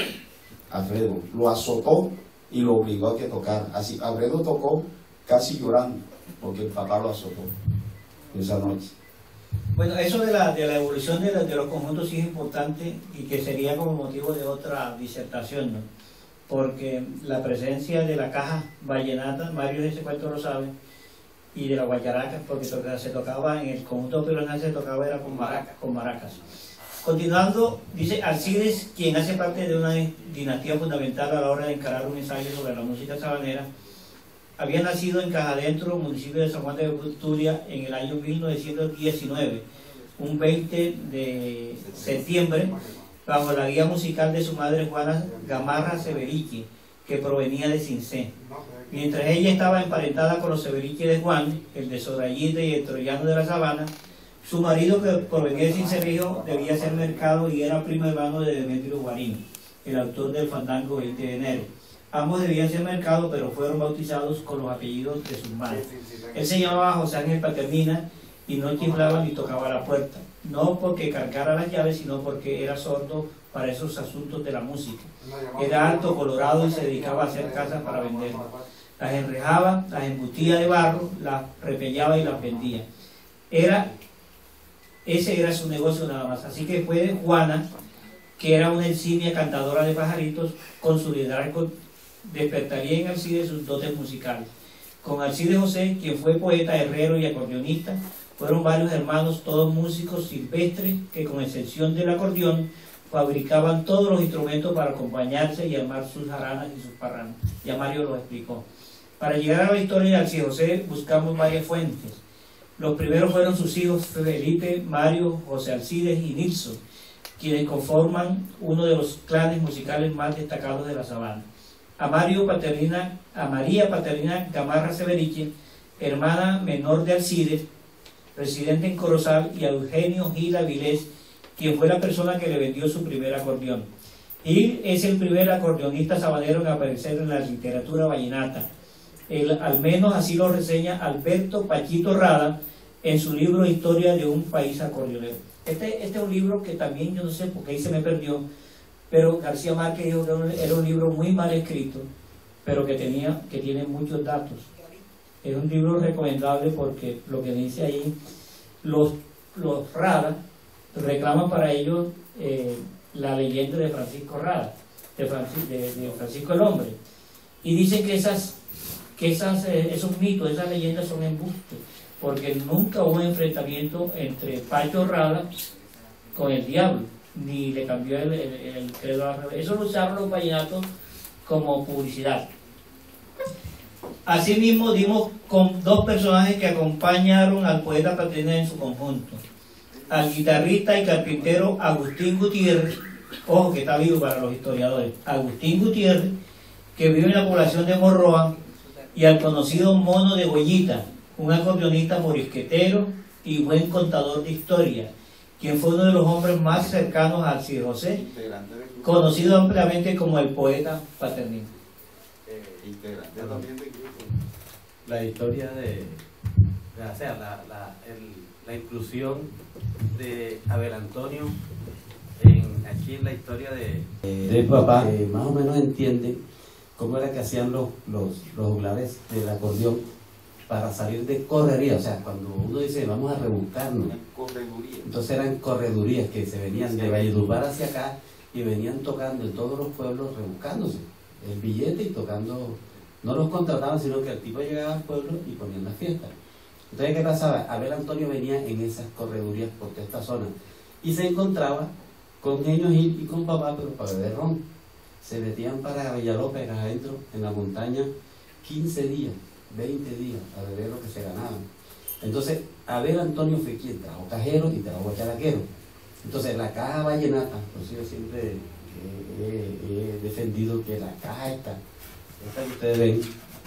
Alfredo lo azotó y lo obligó a que tocara. Así, Alfredo tocó casi llorando, porque el papá lo azotó esa noche. Bueno, eso de la, de la evolución de, la, de los conjuntos sí es importante y que sería como motivo de otra disertación, ¿no? Porque la presencia de la caja vallenata, Mario de ese cuento lo sabe, y de la guayaraca, porque se tocaba en el conjunto peruano, se tocaba era con maracas, con maracas. Continuando, dice Alcides, quien hace parte de una dinastía fundamental a la hora de encarar un ensayo sobre la música sabanera, había nacido en Cajadentro, municipio de San Juan de Buturia, en el año mil novecientos diecinueve, un veinte de septiembre, bajo la guía musical de su madre Juana Gamarra Severiche, que provenía de Cincé. Mientras ella estaba emparentada con los Severiche de Juan, el de Sorayite y el troyano de la Sabana, su marido, que provenía de Cincelejo, debía ser mercado y era primo hermano de Demetrio Guarín, el autor del fandango veinte de enero. Ambos debían ser mercado, pero fueron bautizados con los apellidos de sus madres. Él se llamaba José Ángel Paternina y no chiflaba ni tocaba la puerta, no porque cargara las llaves, sino porque era sordo para esos asuntos de la música. Era alto, colorado y se dedicaba a hacer casas para venderlas. Las enrejaba, las embutía de barro, las repellaba y las vendía. Era, ese era su negocio nada más. Así que fue Juana, que era una eximia cantadora de pajaritos, con su liderazgo despertaría en Alcides sus dotes musicales. Con Alcides José, quien fue poeta, herrero y acordeonista, fueron varios hermanos, todos músicos silvestres, que con excepción del acordeón, fabricaban todos los instrumentos para acompañarse y armar sus jaranas y sus parrandas. Ya Mario lo explicó. Para llegar a la historia de Alcides José buscamos varias fuentes. Los primeros fueron sus hijos Felipe, Mario, José Alcides y Nilson, quienes conforman uno de los clanes musicales más destacados de la Sabana. A, Mario Paternina, a María Paternina Gamarra Severiche, hermana menor de Alcides, residente en Corozal, y a Eugenio Gil Avilés, quien fue la persona que le vendió su primer acordeón. Gil es el primer acordeonista sabanero en aparecer en la literatura vallenata. El, al menos así lo reseña Alberto Pachito Rada en su libro Historia de un país acordeonero. Este, este es un libro que también yo no sé por qué ahí se me perdió, pero García Márquez dijo que era un libro muy mal escrito, pero que, tenía, que tiene muchos datos. Es un libro recomendable porque lo que dice ahí, los, los Rada reclaman para ellos eh, la leyenda de Francisco Rada, de, Francis, de, de Francisco el Hombre, y dicen que, esas, que esas, eh, esos mitos, esas leyendas son embustes, porque nunca hubo enfrentamiento entre Pacho Rada con el diablo, ni le cambió el, el, el credo al revés. Eso lo usaron los vallenatos como publicidad. Asimismo, dimos con dos personajes que acompañaron al poeta Paternina en su conjunto. Al guitarrista y carpintero Agustín Gutiérrez, ojo que está vivo para los historiadores, Agustín Gutiérrez, que vive en la población de Morroa, y al conocido Mono de Goyita, un acordeonista morisquetero y buen contador de historia, quien fue uno de los hombres más cercanos a Alcide José, conocido ampliamente como el poeta Paternina. La historia de, o sea, la, la, el, la inclusión de Abel Antonio en, aquí en la historia de, de papá, eh, más o menos entiende cómo era que hacían los, los, los juglares del acordeón para salir de correría. O sea, cuando uno dice vamos a rebuscarnos, entonces eran corredurías que se venían de Valledupar hacia acá y venían tocando en todos los pueblos, rebuscándose el billete y tocando. No los contrataban, sino que el tipo llegaba al pueblo y ponían la fiesta. Entonces, ¿qué pasaba? Abel Antonio venía en esas corredurías por toda esta zona y se encontraba con Genio Gil y con papá, pero para beber ron. Se metían para Villalópez, adentro, en la montaña, quince días, veinte días, a beber lo que se ganaban. Entonces, Abel Antonio fue quien trajo cajeros y trajo guacharaqueros. Entonces, la caja vallenata, por eso yo siempre he, he, he defendido que la caja esta, esta que ustedes ven,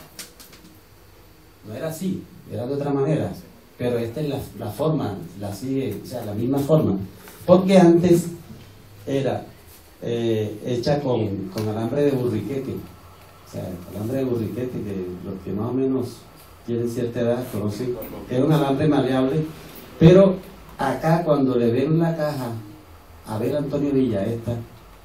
no era así, era de otra manera, pero esta es la, la forma, la sigue, o sea, la misma forma, porque antes era eh, hecha con, con alambre de burriquete, o sea, alambre de burriquete, que los que más o menos tienen cierta edad conocen, que es un alambre maleable, pero acá cuando le ven la caja a ver Antonio Villa, esta,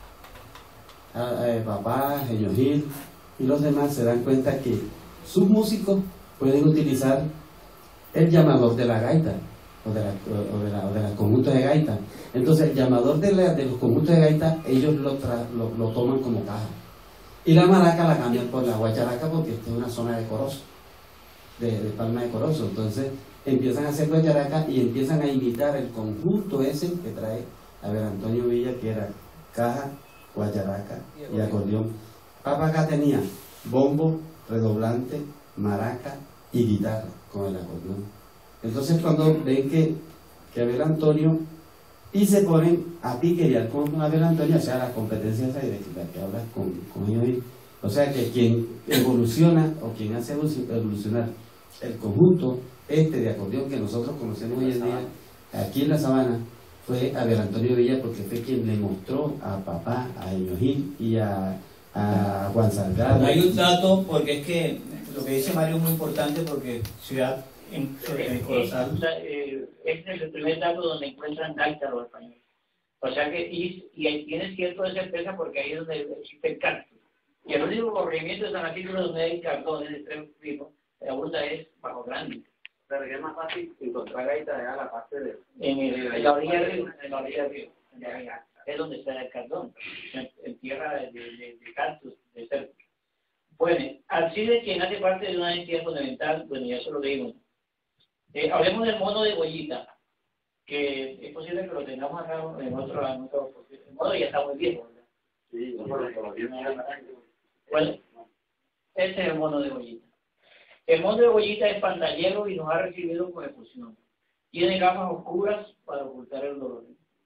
a, a, a papá, Genio Gil y los demás se dan cuenta que sus músicos pueden utilizar el llamador de la gaita o de la, o de la, o de la conjunto de gaita. Entonces el llamador de, la, de los conjuntos de gaita ellos lo, tra, lo, lo toman como caja y la maraca la cambian por la guacharaca porque esta es una zona de Corozo, de, de Palma de Corozo. Entonces empiezan a hacer guacharaca y empiezan a imitar el conjunto ese que trae Abel Antonio Villa, que era caja, guacharaca y acordeón. Papá acá tenía bombo, redoblante, maraca y guitarra con el acordeón. Entonces cuando ven que, que Abel Antonio y se ponen a piquerear con Abel Antonio, o sea, la competencia esa de la que hablas con, con ellos, o sea que quien evoluciona o quien hace evolucionar el conjunto este de acordeón que nosotros conocemos hoy en día aquí en la Sabana fue Abel Antonio Villa, porque fue quien le mostró a papá, a Genio Gil y a a Juan Salgado. Hay un dato, porque es que lo que dice Mario es muy importante, porque ciudad en, en Corozal. Este es el primer dato donde encuentran gaita los españoles. O sea que, y, y ahí tiene cierto de certeza porque ahí es donde existe el canto. Y el único corregimiento de San Atilio donde hay cartones de tres tipos, la burda es Bajo Grande. Pero es más fácil encontrar gaita allá a la parte de... En, el, en la orilla del río, en la orilla del río. Es donde está el cardón, en, en tierra de, de, de, de cantos, de cerco. Bueno, Alcide, quien hace parte de una entidad fundamental, bueno, ya eso lo leímos. Eh, hablemos del Mono de Goyita, que es posible que lo tengamos acá en otro, en otro el mono ya está muy viejo, ¿verdad? Sí, no, no, no, bueno, este es el Mono de Goyita. El Mono de Goyita es pantallero y nos ha recibido con efusión. Tiene gafas oscuras para ocultar el dolor.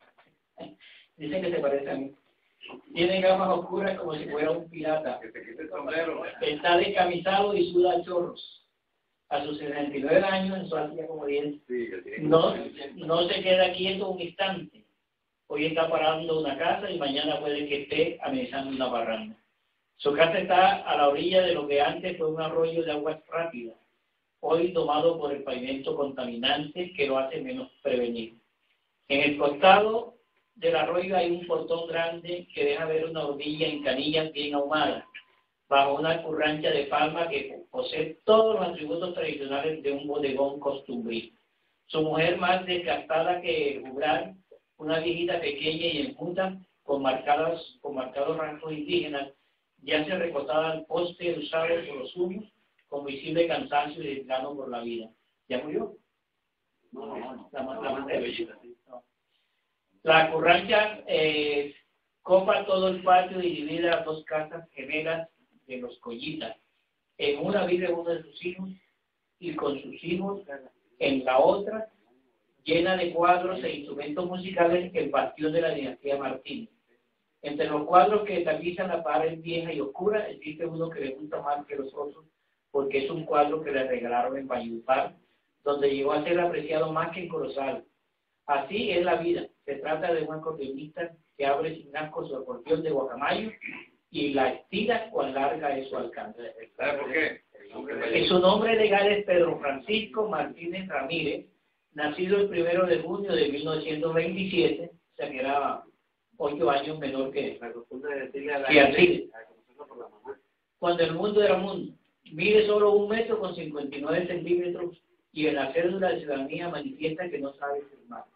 Dicen que se parece a mí. Tiene gafas oscuras como si fuera un pirata. que te quite el sombrero. Está descamisado y suda chorros. A sus sesenta y nueve años, en su altura como diez, Sí, que tiene no, no se queda quieto un instante. Hoy está parando una casa y mañana puede que esté amenizando una barranda. Su casa está a la orilla de lo que antes fue un arroyo de aguas rápidas, hoy tomado por el pavimento contaminante que lo hace menos prevenido. En el costado del arroyo hay un portón grande que deja ver una orilla en canillas bien ahumadas, bajo una currancha de palma que posee todos los atributos tradicionales de un bodegón costumbril. Su mujer, más desgastada que el juglar, una viejita pequeña y enjuta, con, marcadas, con marcados rasgos indígenas, yace recostada al poste usado por los humos, con visible cansancio y desgano por la vida. ¿Ya murió? No, no, no. La, la, la mujer. No. La currancha eh, copa todo el patio y divide las dos casas gemelas de los Collitas. En una vive uno de sus hijos y con sus hijos en la otra, llena de cuadros e instrumentos musicales, el bastión de la dinastía Martínez. Entre los cuadros que tapizan la pared vieja y oscura, existe uno que le gusta más que los otros, porque es un cuadro que le regalaron en Valledupar, donde llegó a ser apreciado más que en Corozal. Así es la vida. Se trata de un acordeonista que abre sin asco su acordeón de guacamayo y la estira cuán larga es su alcance. ¿Sabe por qué? Y su nombre legal es Pedro Francisco Martínez Ramírez, nacido el primero de junio de mil novecientos veintisiete, o sea que era ocho años menor que, que Alcides. Cuando el mundo era mundo, mide solo un metro con cincuenta y nueve centímetros y en la cédula de ciudadanía manifiesta que no sabe firmar.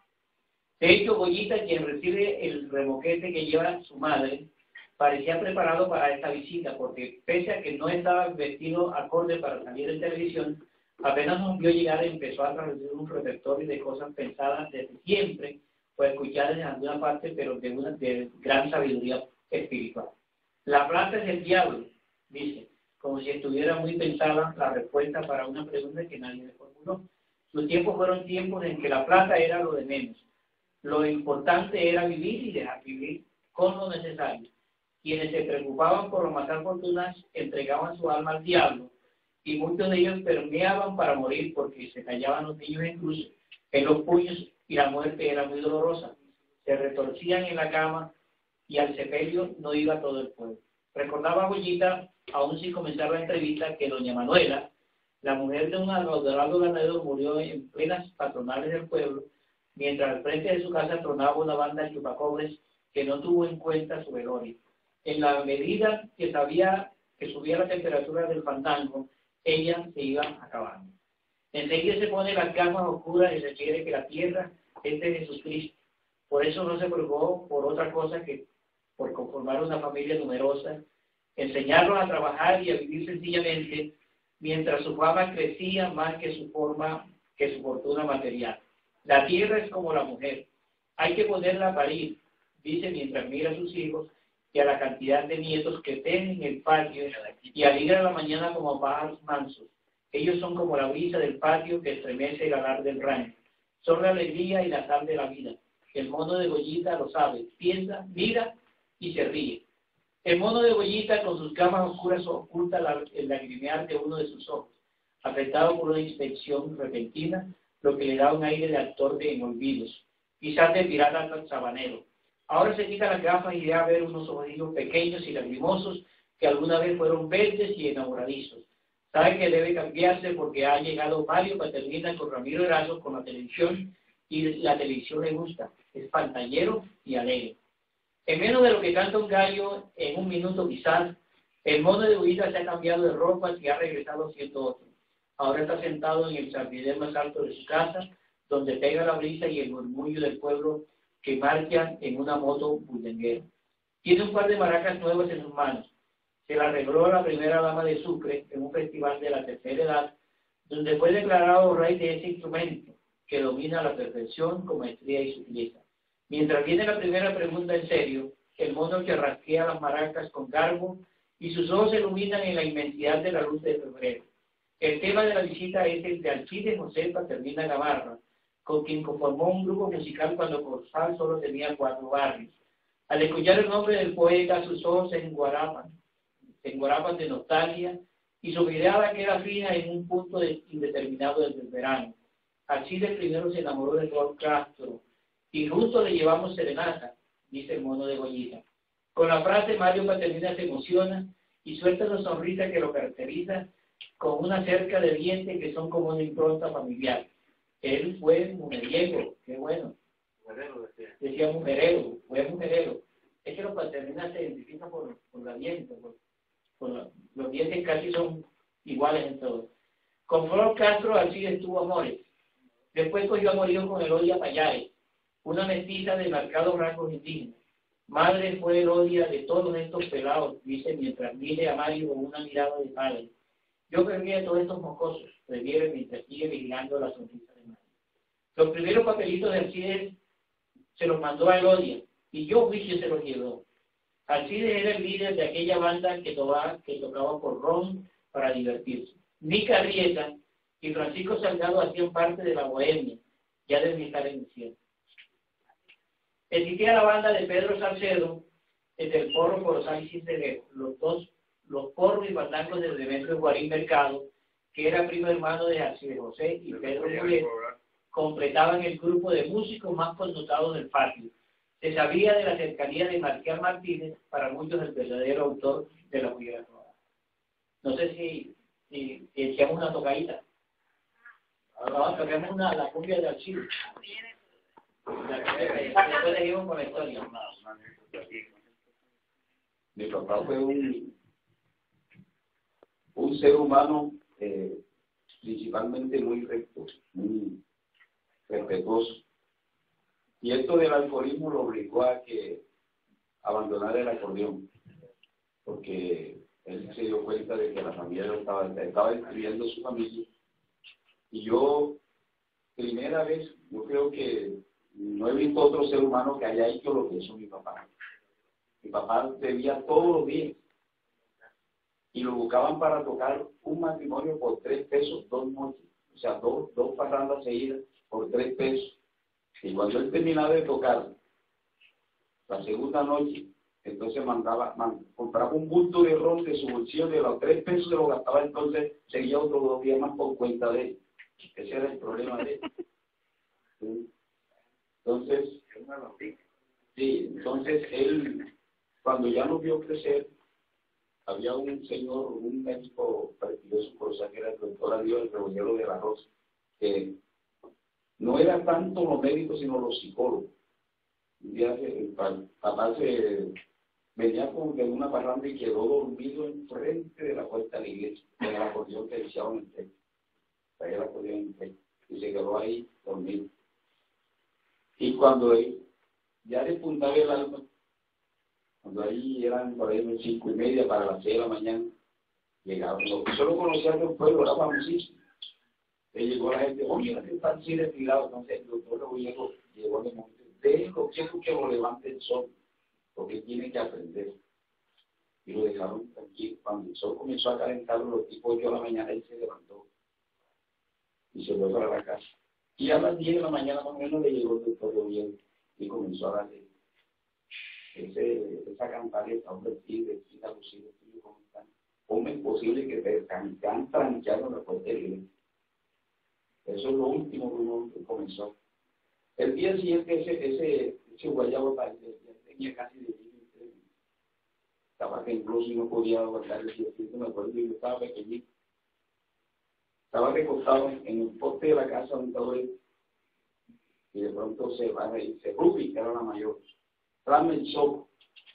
De hecho, Goyita, quien recibe el remoquete que lleva su madre, parecía preparado para esta visita, porque pese a que no estaba vestido acorde para salir en televisión, apenas nos vio llegar y empezó a traducir un repertorio de cosas pensadas desde siempre o escuchadas en alguna parte, pero de una de gran sabiduría espiritual. La plata es el diablo, dice, como si estuviera muy pensada la respuesta para una pregunta que nadie le formuló. Sus tiempos fueron tiempos en que la plata era lo de menos. Lo importante era vivir y dejar vivir con lo necesario. Quienes se preocupaban por amasar fortunas entregaban su alma al diablo, y muchos de ellos permeaban para morir porque se callaban los niños en cruz, en los puños, y la muerte era muy dolorosa. Se retorcían en la cama y al sepelio no iba todo el pueblo. Recordaba Goyita, aún sin comenzar la entrevista, que doña Manuela, la mujer de un adorado ganadero, murió en plenas patronales del pueblo, mientras al frente de su casa tronaba una banda de chupacobres que no tuvo en cuenta su velorio. En la medida que sabía que subía la temperatura del fandango, ella se iba acabando. Enseguida se pone las camas oscuras y se quiere que la tierra es de Jesucristo. Por eso no se preocupó por otra cosa que por conformar una familia numerosa, enseñarlos a trabajar y a vivir sencillamente, mientras su fama crecía más que su forma, que su fortuna material. La tierra es como la mujer, hay que ponerla a parir, dice mientras mira a sus hijos y a la cantidad de nietos que tienen en el patio y alegra la mañana como pájaros mansos. Ellos son como la brisa del patio que estremece el alar del rancho. Son la alegría y la sal de la vida. El mono de Goyita lo sabe, piensa, mira y se ríe. El mono de Goyita con sus camas oscuras oculta la, el lagrimear de uno de sus ojos, afectado por una inspección repentina, lo que le da un aire de actor de en olvidos, quizás de pirata sabanero. Ahora se quita las gafas y deja ver unos ojillos pequeños y lagrimosos que alguna vez fueron verdes y enamoradizos. Sabe que debe cambiarse porque ha llegado Mario Paternina con Ramiro Erazo con la televisión y la televisión le gusta. Es pantallero y alegre. En menos de lo que canta un gallo en un minuto quizás, el mono de Goyita se ha cambiado de ropa y ha regresado siendo otro. Ahora está sentado en el jardinel más alto de su casa, donde pega la brisa y el murmullo del pueblo que marchan en una moto bullanguera. Tiene un par de maracas nuevas en sus manos. Se la arregló a la primera dama de Sucre en un festival de la tercera edad, donde fue declarado rey de ese instrumento, que domina a la perfección con maestría y sutileza. Mientras viene la primera pregunta en serio, el mono que rasquea las maracas con garbo y sus ojos se iluminan en la inmensidad de la luz de febrero. El tema de la visita es el de Alcides José Paternina Gamarra, con quien conformó un grupo musical cuando Corozal solo tenía cuatro barrios. Al escuchar el nombre del poeta, sus ojos se enguarapan, se enguarapan de nostalgia, y su mirada queda fija en un punto de, indeterminado desde el verano. Alcides primero se enamoró de Raúl Castro, y justo le llevamos serenata, dice el mono de Goyita. Con la frase Mario Paternina se emociona y suelta una sonrisa que lo caracteriza con una cerca de dientes que son como una impronta familiar. Él fue mujeriego, qué bueno. Decía mujerero, fue mujerero. Es que los Paterninas se identifican por, por la dientes, por, por la, los dientes casi son iguales en todos. Con Flor Castro Alcides tuvo amores. Después cogió amorío con Elodia Payares, una mestiza de marcados rasgos indígenas. Madre fue Elodia de todos estos pelados, dice mientras mire a Mario con una mirada de padre. Yo perdí a todos estos mocosos, previere mientras sigue vigilando la sonrisa de Mario. Los primeros papelitos de Alcides se los mandó a Elodia, y yo juicio se los llevó. Alcides era el líder de aquella banda que tocaba, que tocaba por ron, para divertirse. Mica Rieta y Francisco Salgado hacían parte de la bohemia, ya deben estar en el cielo. Existía la banda de Pedro Salcedo, desde el Porro, Corozal y Cincelejo, los dos, los porros y bandangos de Demetrio Guarín Mercado, que era primo hermano de Alcide José y Pedro Mulet, completaban el grupo de músicos más connotados del patio. Se sabía de la cercanía de Marcial Martínez, para muchos el verdadero autor de la Cumbia Sonora. No sé si, si, si echamos una tocadita. Ahora toquemos una, la cumbia de Alcide. Después seguimos con la historia. Mi papá fue un, un ser humano eh, principalmente muy recto, muy respetuoso. Y esto del alcoholismo lo obligó a que abandonara el acordeón, porque él se dio cuenta de que la familia estaba, estaba destruyendo su familia. Y yo, primera vez, yo creo que no he visto otro ser humano que haya hecho lo que hizo mi papá. Mi papá bebía todos los días y lo buscaban para tocar un matrimonio por tres pesos dos noches, o sea, dos, dos parrandas seguidas por tres pesos. Y cuando él terminaba de tocar la segunda noche, entonces mandaba, man, compraba un bulto de ron de su bolsillo, de los tres pesos se lo gastaba, entonces seguía otros dos días más por cuenta de él. Ese era el problema de él. ¿Sí? Entonces, sí, entonces él, cuando ya nos vio crecer, había un señor, un médico prestigioso, por que era el doctor Adiós, el Rebollero de la Rosa, que no era tanto los médicos, sino los psicólogos. Un día el papá se venía como de una parranda y quedó dormido enfrente de la puerta de la iglesia, en el acordeón que echaban en el techo. Traía el acordeón en el techo, y se quedó ahí dormido. Y cuando él ya despuntaba el alma, cuando ahí eran por ahí las cinco y media para las seis de la mañana, llegaron. Yo lo conocía del pueblo, era famosísimo. Le llegó la gente, oye, que están así desfilados. Entonces el doctor Rebollero llegó en el momento, déjenlo, quiero que lo levante el sol, porque tiene que aprender. Y lo dejaron tranquilo. Cuando el sol comenzó a calentar, los tipos ocho de la mañana, él se levantó y se fue para la casa. Y a las diez de la mañana más o menos le llegó el doctor Rebollero y comenzó a darle ese, esa cantaleta, hombre, sí, de sí, Lucía, sí, ¿cómo están? ¿Cómo es posible que te, te han tranqueado en la puerta de la iglesia? Eso es lo último que uno comenzó. El día siguiente, ese, ese, ese guayabo ya tenía casi de diez, estaba que incluso no podía aguantar el día siguiente, me acuerdo, yo estaba pequeñito. Estaba recostado en el poste de la casa donde estaba él, y de pronto se va a reírse. Ruby, que era la mayor, tráeme el soco.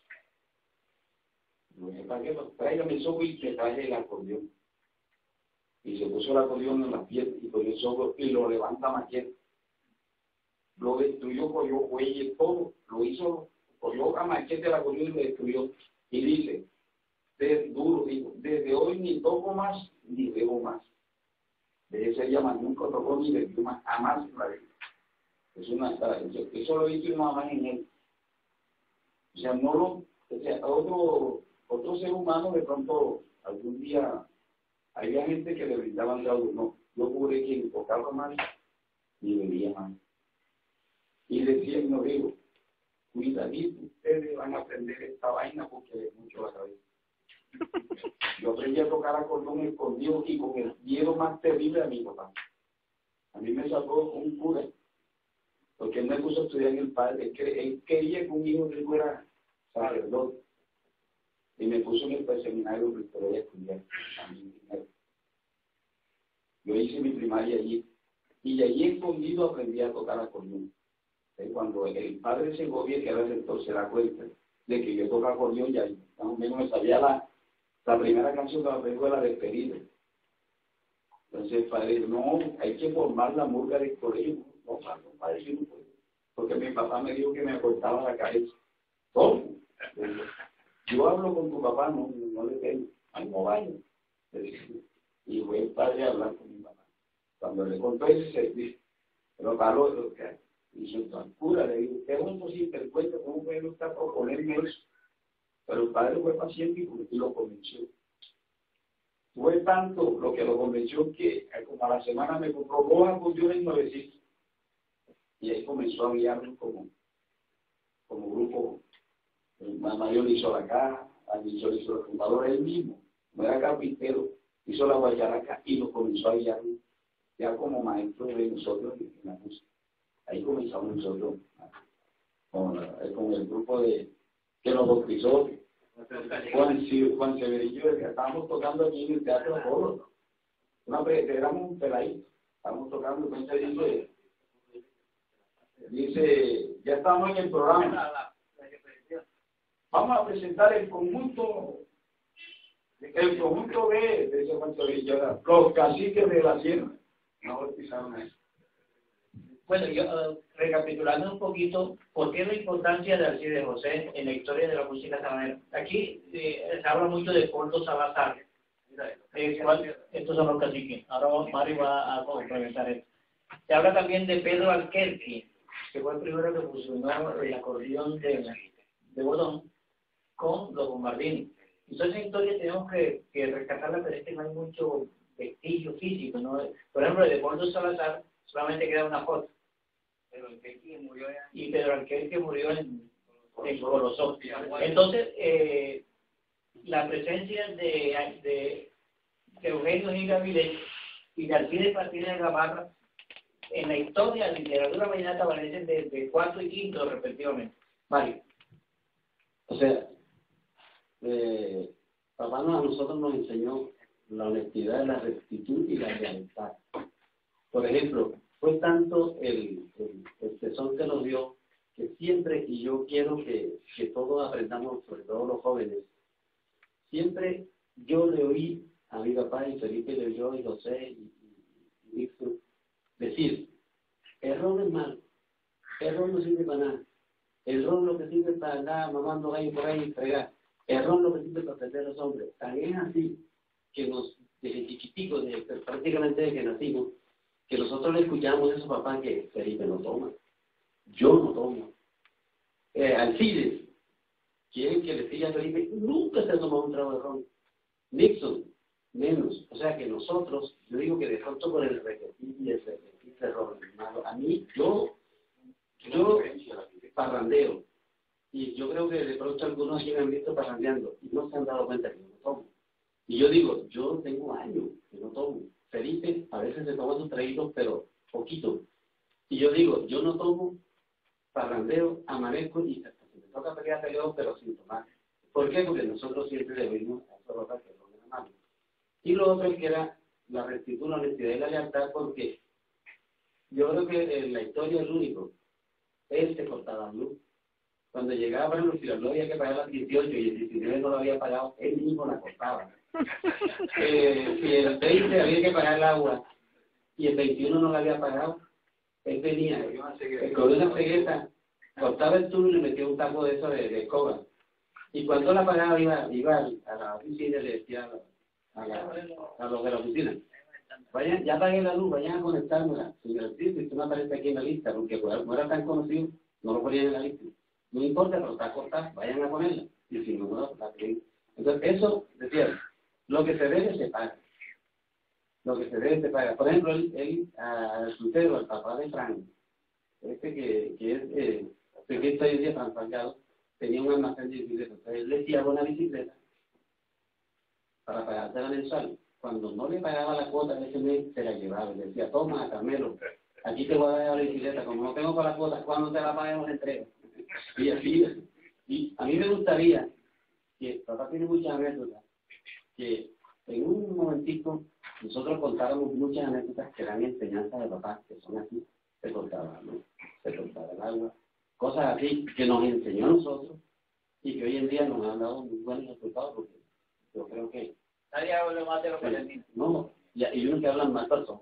No sé para qué, tráigame el soco y me traje el acordeón. Y se puso el acordeón en las piernas y con el soco y lo levanta Maquete. Lo destruyó, cogió huelle, todo. Lo hizo, cogió a Maquete el acordeón y lo destruyó. Y dice, de, duro, digo, desde hoy ni toco más ni bebo más. De ese día más nunca tocó ni bebió más, jamás en la vida. Es una, eso, eso lo hizo una mamá en él. O sea, no lo, o sea, otro, otro ser humano de pronto algún día había gente que le brindaban trago, no, yo pude que ni tocaba más ni bebía más. Y decía, no digo, cuidadito, ustedes van a aprender esta vaina porque les mucho la cabeza. Yo aprendí a tocar acordeón escondido y con el miedo más terrible a mi papá. A mí me sacó un cura, porque él me puso a estudiar en el padre. Él quería que un hijo de él fuera sacerdote. Y me puso en el seminario de voy a estudiar también primero. Yo hice mi primaria allí. Y allí escondido aprendí a tocar acordeón. Cuando el padre Segovia, que era el rector, se da cuenta de que yo tocaba acordeón, ya más o menos me sabía la, la primera canción que me fue la despedida. Entonces el padre dijo, no, hay que formar la murga del colegio. No, no, padre, yo no puedo. Porque mi papá me dijo que me cortaba la cabeza. ¿Cómo? Yo hablo con tu papá, no, no le tengo. Ay, no vaya. Y fue el padre a hablar con mi papá. Cuando le contó ese servicio, pero paró lo que hizo el cura, le dijo, qué bueno si te cuento cómo puede estar proponerme eso. Pero el padre fue paciente y lo convenció. Fue tanto lo que lo convenció que como a la semana me compró dos acordeones nuevecitos. Y ahí comenzó a guiarnos como, como grupo. Mario le hizo la caja, Alicio le hizo el fundador, él mismo, no era carpintero, hizo la guayaraca y nos comenzó a guiar ya como maestro de nosotros en la música. Ahí comenzamos nosotros con, con el grupo de que nos bautizó Juan, Juan Severillo, que estábamos tocando aquí en el Teatro Polo. Una, éramos un peladito, estábamos tocando, entonces dice, dice, ya estamos en el programa. Vamos a presentar el conjunto, el conjunto B, de ese Juan Severillo, los caciques de la sierra. No bautizaron eso. Bueno, yo uh, recapitulando un poquito, ¿por qué la importancia de Alcides José en la historia de la música sabanera? Aquí eh, se habla mucho de Poldo Salazar, eh, cual, estos son los caciques, ahora Mario va a complementar esto. Se habla también de Pedro Alquerque, que fue el primero que fusionó el acordeón de, de Bodón con los bombardinos. Entonces esa historia tenemos que, que rescatarla, pero es que no hay mucho vestigio físico, ¿no? Por ejemplo, de Poldo Salazar solamente queda una foto. Pedro Alquerque murió en... Y Pedro Alquerque murió en, en Colosó. Entonces, eh, la presencia de, de, de Eugenio Gil Gavilés y de Alcides Martínez Gamarra en la historia de la literatura vallenata aparecen de, de cuarto y quinto respectivamente. Mario. O sea, eh, papá a nosotros nos enseñó la honestidad, la rectitud y la lealtad. Por ejemplo, fue tanto el, el, el tesón que nos dio que siempre, y yo quiero que, que todos aprendamos, sobre todo los jóvenes, siempre yo le oí a mi papá y Felipe le oyó y José y, y, y Nixon decir, el ron es malo, el ron no sirve para nada, el ron lo que sirve para andar mamando gallo por ahí y fregar, el ron lo que sirve para perder a los hombres. Tan es así que nos, desde chiquiticos, desde, prácticamente desde que nacimos, que nosotros le escuchamos a esos papás que Felipe no toma, yo no tomo. Eh, Alcides, quieren que le siga a Felipe, nunca se ha tomado un trago de ron. Nixon, menos. O sea que nosotros, yo digo que de pronto por el repetir y el repetir de ron, hermano, a mí, yo, yo parrandeo. Y yo creo que de pronto algunos aquí me han visto parrandeando y no se han dado cuenta que yo no tomo. Y yo digo, yo tengo años que no tomo. Felipe a veces se toma sus traguitos, pero poquito. Y yo digo, yo no tomo, parrandeo, amanezco y hasta si me toca pelear, peleo, pero sin tomar. ¿Por qué? Porque nosotros siempre le oímos a esa ropa que no me mano. Y lo otro es que era la rectitud, la honestidad y la lealtad, porque yo creo que en la historia es único. Él se cortaba luz. Cuando llegaba, por ejemplo, si la luz había que pagar las dieciocho y el diecinueve no lo había pagado, él mismo la cortaba. Eh, si el veinte había que pagar el agua y el veintiuno no la había pagado, él venía con una cegueta, cortaba el tubo y le metía un taco de eso de, de escoba. Y cuando la pagaba iba, iba a la oficina y le decía a, la, a los de la oficina, vayan, ya pagué la luz, vayan a conectármela. Señor Alcides, usted no aparece aquí en la lista, porque no era tan conocido, no lo ponían en la lista. No importa, pero está cortada, vayan a ponerla. Y si no, no, la creen. Entonces, eso, decía, lo que se debe se paga. Lo que se debe se paga. Por ejemplo, él, él al frutero, al papá de Frank, este que, que es, eh, que está hoy día Fran Salgado, tenía un almacén de bicicletas. Entonces, él le decía una bicicleta para pagarse la mensual. Cuando no le pagaba la cuota de ese mes, se la llevaba. Le decía, toma, Carmelo, aquí te voy a dar la bicicleta. Como no tengo para la cuota, cuando te la paguemos, la entrega. Y así, y a mí me gustaría, que papá tiene muchas anécdotas, que en un momentito nosotros contáramos muchas anécdotas que eran enseñanzas de papá, que son así, se cortaba, ¿no? Se cortaba el agua, cosas así que nos enseñó a nosotros y que hoy en día nos han dado muy buenos resultados, porque yo creo que... Nadie habla más de los palestinos. No, y, y uno que hablan más personas.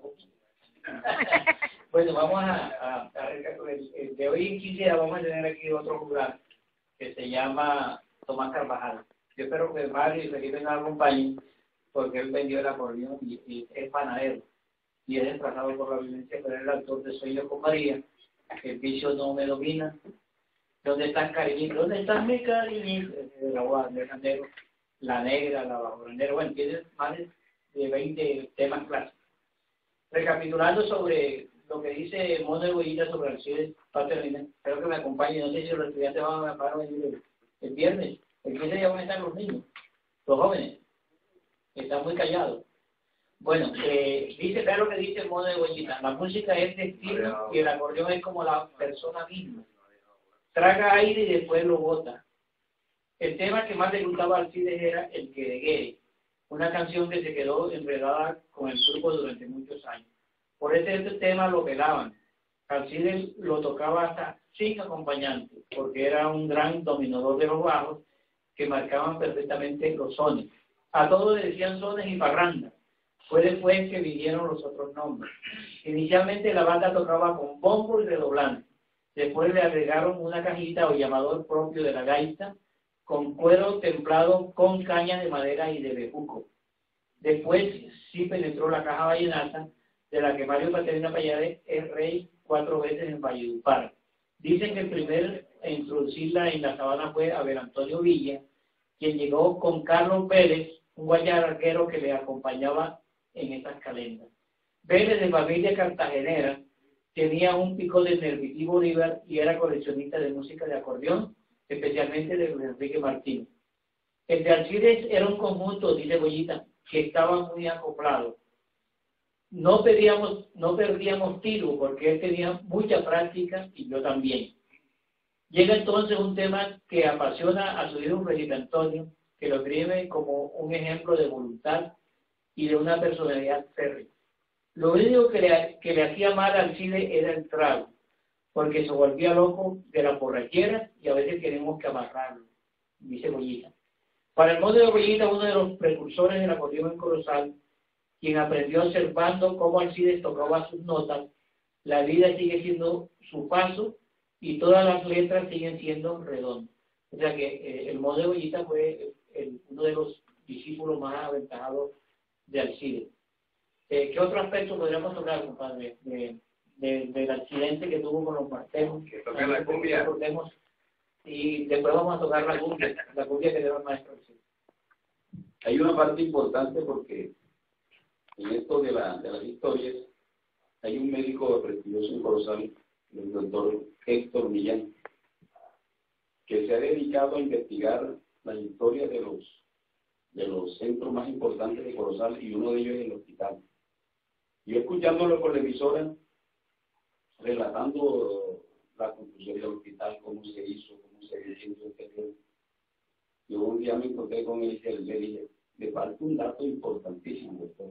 Bueno, vamos a, a, a el, el de hoy en quince días vamos a tener aquí otro lugar que se llama Tomás Carvajal. Yo espero que Mario y Felipe nos acompañen, porque él vendió el acordeón y, y es panadero y es desplazado por la violencia, pero es el autor de Sueño con María, El vicio no me domina, ¿dónde estás, cariñito? ¿Dónde estás, mi cariñito? La guardia, el candero, La Negra, La Bajo Grandero, bueno, tiene más de de veinte temas clásicos. Recapitulando sobre lo que dice Mono de Bollita sobre Alcides Paternina, espero que me acompañe, no sé si los estudiantes van a, van a venir el, el viernes, el quince ya van a estar los niños, los jóvenes, están muy callados. Bueno, eh, dice, vea lo que dice Mono de Bollita, la música es destino y el acordeón es como la persona misma. Traga aire y después lo bota. El tema que más le gustaba a Alcides era el Guereguere, una canción que se quedó enredada con el grupo durante muchos años. Por este, este tema lo pelaban. Alcides lo tocaba hasta sin acompañante, porque era un gran dominador de los bajos que marcaban perfectamente los sones. A todos le decían sones y parrandas. Fue después que vinieron los otros nombres. Inicialmente la banda tocaba con bombo y redoblante. Después le agregaron una cajita o llamador propio de la gaita, con cuero templado con cañas de madera y de bejuco. Después sí penetró la caja vallenata, de la que Mario Paternina Pallares es rey cuatro veces en Valledupar. Dicen que el primero en introducirla en la sabana fue Abel Antonio Villa, quien llegó con Carlos Vélez, un guayarquero que le acompañaba en estas calendas. Vélez, de familia cartagenera, tenía un pico de Nervití Bolívar y era coleccionista de música de acordeón, especialmente de Luis Enrique Martínez. El de Alcides era un conjunto, dice Bollita, que estaba muy acoplado. No perdíamos, no perdíamos tiro porque él tenía mucha práctica y yo también. Llega entonces un tema que apasiona a su hijo Felipe Antonio, que lo escribe como un ejemplo de voluntad y de una personalidad férrea. Lo único que le, que le hacía mal a Alcides era el trago, porque se volvía loco de la borrachera y a veces tenemos que amarrarlo, dice Bollita. Para el Mono de Bollita, uno de los precursores del acordeón en Corozal, quien aprendió observando cómo Alcides tocaba sus notas, la vida sigue siendo su paso y todas las letras siguen siendo redondas. O sea que eh, el Mono de Bollita fue el, uno de los discípulos más aventajados de Alcides. Eh, ¿Qué otro aspecto podríamos tocar, compadre, de, de, del accidente que tuvo con los martelos? Que toque la cumbia. Y después vamos a tocar la cumbia, la cumbia que dio el maestro Alcides. Hay una parte importante porque en esto de, la, de las historias hay un médico prestigioso en Corozal, el doctor Héctor Millán, que se ha dedicado a investigar las historias de los, de los centros más importantes de Corozal y uno de ellos es el hospital. Yo escuchándolo por la emisora, relatando la construcción del hospital, cómo se hizo, cómo se hizo este tema. Yo un día me encontré con él y le dije, le falta un dato importantísimo, doctor.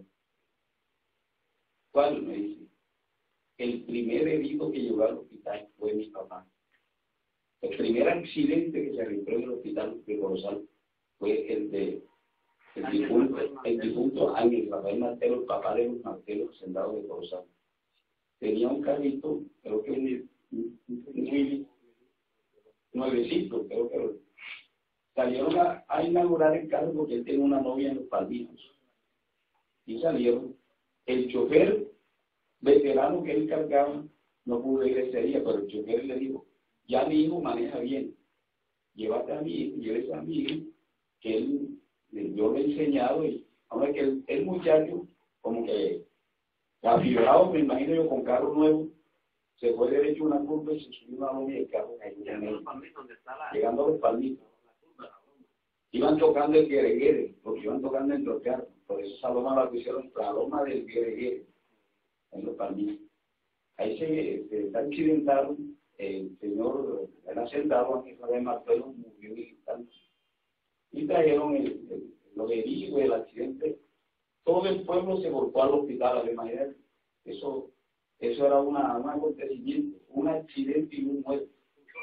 ¿Cuál? Me dice, el primer herido que llegó al hospital fue mi papá. El primer accidente que se registró en el hospital de Corozal fue el de el difunto, el difunto Ángel Rafael Martelo, el papá de los Martelos, sentado de Corozal. Tenía un carrito, creo que un, un, un nuevecito, creo que salieron a, a inaugurar el carro porque él tenía una novia en los Palmitos. Y salieron. El chofer veterano que él cargaba no pudo ir ese día, pero el chofer le dijo, ya mi hijo maneja bien, llévate a mi hijo, llévese a mi hijo, que él, yo le he enseñado, y ahora que el, el muchacho, como que afibrado, me imagino yo, con carro nuevo, se fue derecho a una curva y se subió una loma y el carro cayó en él, llegando a los Palmitos. Iban tocando el guereguere, porque iban tocando entre los carros, por eso esa loma la pusieron, la loma del guereguere, en los Palmitos. Ahí se, se accidentaron, el señor, el hacendado, Ángel Rafael Martelo, murió en instante. Y trajeron el, el, los heridos del accidente. Todo el pueblo se volcó al hospital, a la manera. Eso, eso era una, un acontecimiento, un accidente y un muerto.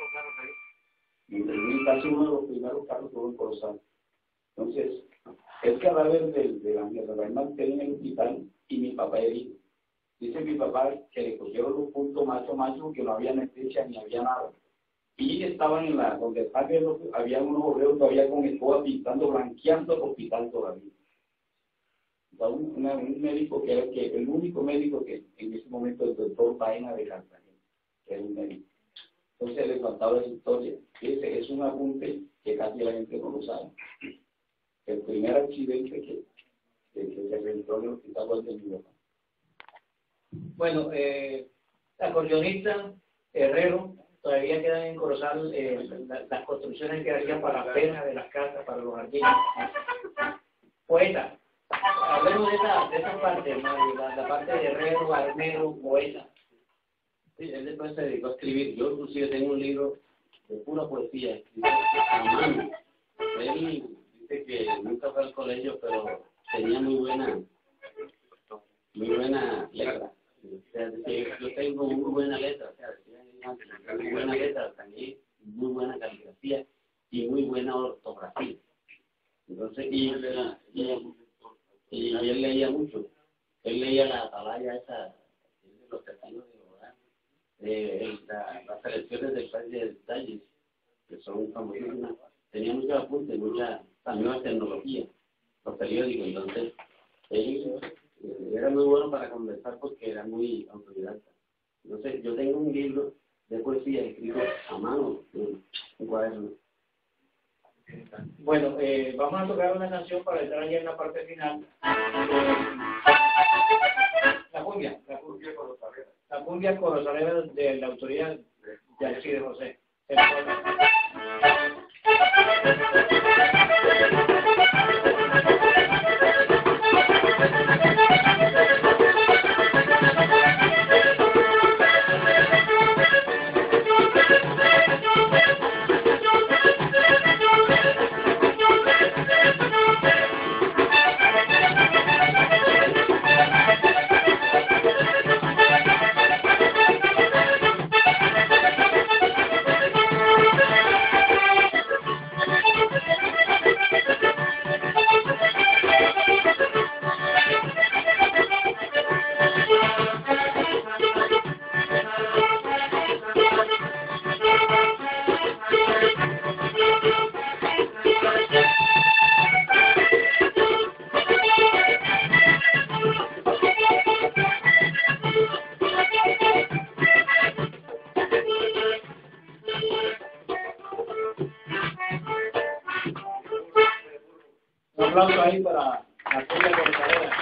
En casi uno de los primeros carros fueron Corozal. Entonces, el cadáver del de Ángel Rafael Martelo en el hospital y mi papá herido. Dice mi papá que le cogieron los puntos macho macho porque no había anestesia ni había nada. Y estaban en la, donde está que había unos obreros todavía con escoba pintando, blanqueando el hospital todavía. Un, una, un médico que era que, el único médico que en ese momento el doctor Baena de Cartagena, que era un médico. Entonces le faltaba esa historia. Ese es un apunte que casi la gente no lo sabe. El primer accidente que, que, que se rentó en el hospital Walter Miranda. Bueno, eh, acordeonista, herrero, todavía quedan en Corozal eh, la, las construcciones que hacían para las penas de las casas, para los jardines. Poeta, hablemos de esa, de esa parte, ¿no? la, la parte de herrero, armero, poeta. Sí, él después se dedicó a escribir. Yo inclusive tengo un libro de pura poesía, escrito a mano. Él dice que nunca fue al colegio, pero tenía muy buena, muy buena letra. O sea, decía, yo tengo muy buena letra, o sea, decía, muy buena letra también, muy buena caligrafía y muy buena ortografía. Entonces, y, y, y él leía mucho. Él leía la atalaya esa de los tercios de Orán, eh, la, las selecciones del país de detalles, que son famosísimas. Tenía muchos apuntes, mucha nueva tecnología, los periódicos. Entonces, él eh, era muy bueno para conversar porque era muy autodidacta. Entonces, yo tengo un libro de poesía escrito a mano, en un cuaderno. Bueno, eh, vamos a tocar una canción para entrar ya en la parte final. La cumbia, la cumbia corozalera. La cumbia corozalera de la autoría de Alcide José. Un aplauso ahí para la cumbia corozalera.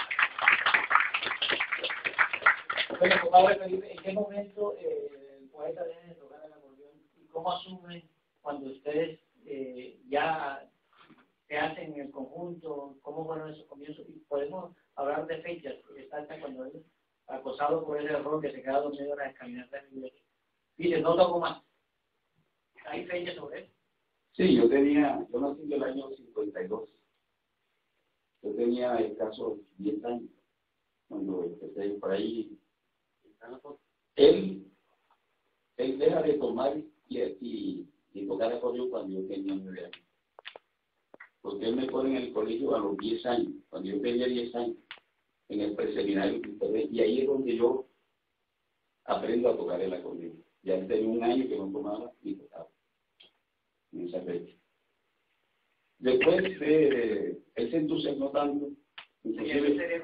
Bueno, compadre Felipe, ¿en qué momento eh, el poeta deja de tocar el acordeón y cómo asumen cuando ustedes eh, ya se hacen en el conjunto? ¿Cómo fueron esos comienzos? Y podemos hablar de fechas exactas cuando él, acosado por ese error que se queda dormido en las escalinatas de la iglesia, dice, no toco más. ¿Hay fechas sobre eso? Sí, yo tenía, yo nací en el año cincuenta y dos. Yo tenía escasos diez años cuando empecé por ahí. Él, él deja de tomar y, y, y tocar acordeón cuando yo tenía nueve años. Porque él me pone en el colegio a los diez años, cuando yo tenía diez años, en el preseminario, y ahí es donde yo aprendo a tocar el acordeón. Ya tenía un año que no tomaba ni tocaba en esa fecha. Después eh, él se entusiasmó tanto, inclusive,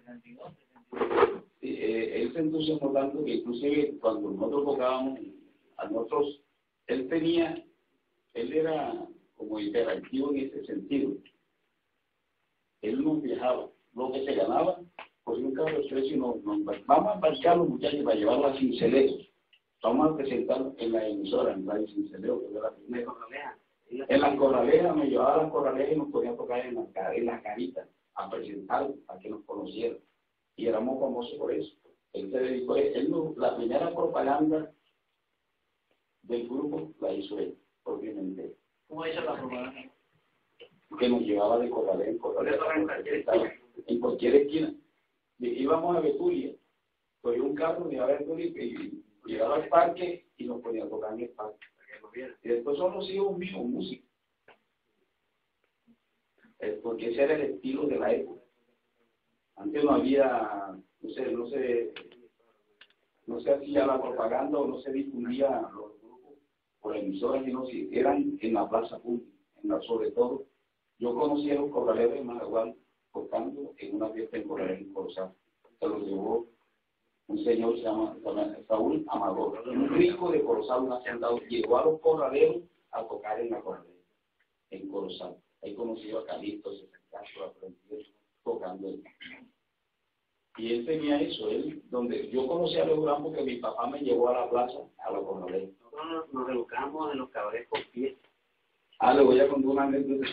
eh, él se entusiasmó tanto que inclusive cuando nosotros tocábamos a nosotros, él tenía, él era como hiperactivo en ese sentido. Él nos viajaba, lo que se ganaba, pues un carro expreso y nos, nos vamos a embarcar los muchachos para llevarlo a Cinceleros. Vamos a presentar en la emisora, en Radio Cinceleros, que era la primera. En las corralejas, me llevaba a las corralejas y nos podía tocar en la, en la carita, a presentar, a que nos conocieran. Y éramos famosos por eso. Él se dedicó, él, la primera propaganda del grupo la hizo él, propiamente. ¿Cómo hizo la propaganda? Que nos llevaba de corraleja en corraleja, en cualquier esquina. Y íbamos a Betulia, cogía un carro, me llevaba a Betulia y llegaba al parque y nos ponía a tocar en el parque. Y después son los hijos míos, músicos. Eh, porque ese era el estilo de la época. Antes no había, no sé, no se, no se hacía la propaganda o no se difundía los grupos por emisoras, sino si eran en la plaza pública, en la, sobre todo. Yo conocí a los corraleros de Maraguán tocando en una fiesta en Corralero en Corozal. Se los llevó un señor que se llama Saúl Amador, un rico de Corozal, un hacendado, llegó a los corraleros a tocar en la corralera, en Corozal. Ahí conoció a Calixto, Castro, aprendió a tocar. tocando él. Y él tenía eso, él, donde yo conocí a Leo Durán porque mi papá me llevó a la plaza, a la Conolé. Nosotros nos educamos en los cabarets con pies. Ah, le voy a contar una anécdota.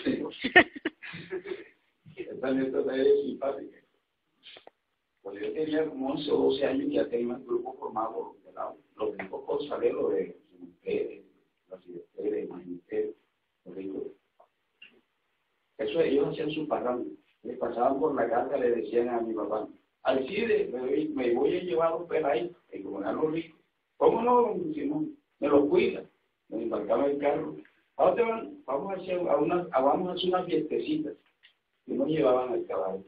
Esta anécdota es simpática. Cuando yo tenía como once o doce años, ya tenía un grupo formado de la, los grupos consaleros de mujeres, las mujeres, las mujeres, los ricos. Eso ellos hacían su parranda. Le pasaban por la casa, le decían a mi papá, Alcide, me voy, me voy a llevar un pelay, y como eran los ricos. ¿Cómo no, don Simón? Me lo cuida. Me embarcaba el carro. ¿A dónde van? Vamos a hacer, a una, a, vamos a hacer una fiestecita. Y nos llevaban al cabaret.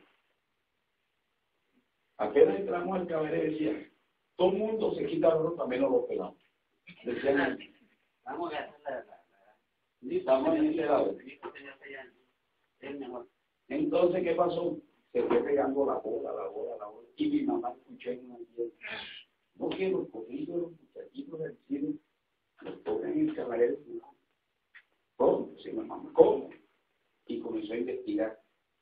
Apenas entramos al cabaret, decían, todo el mundo se quita la ropa, menos los pelados. Decían, Vamos a hacer la... la, la sí, estamos en ese lado. es mejor. Entonces, ¿qué pasó? Se fue pegando la bola, la bola, la bola. Y mi mamá escuchó en una fiesta, no quiero los cojitos, los muchachitos del cine, los tocan en el cabaret. ¿Cómo? Sí, mi mamá, ¿cómo? Y comenzó a investigar.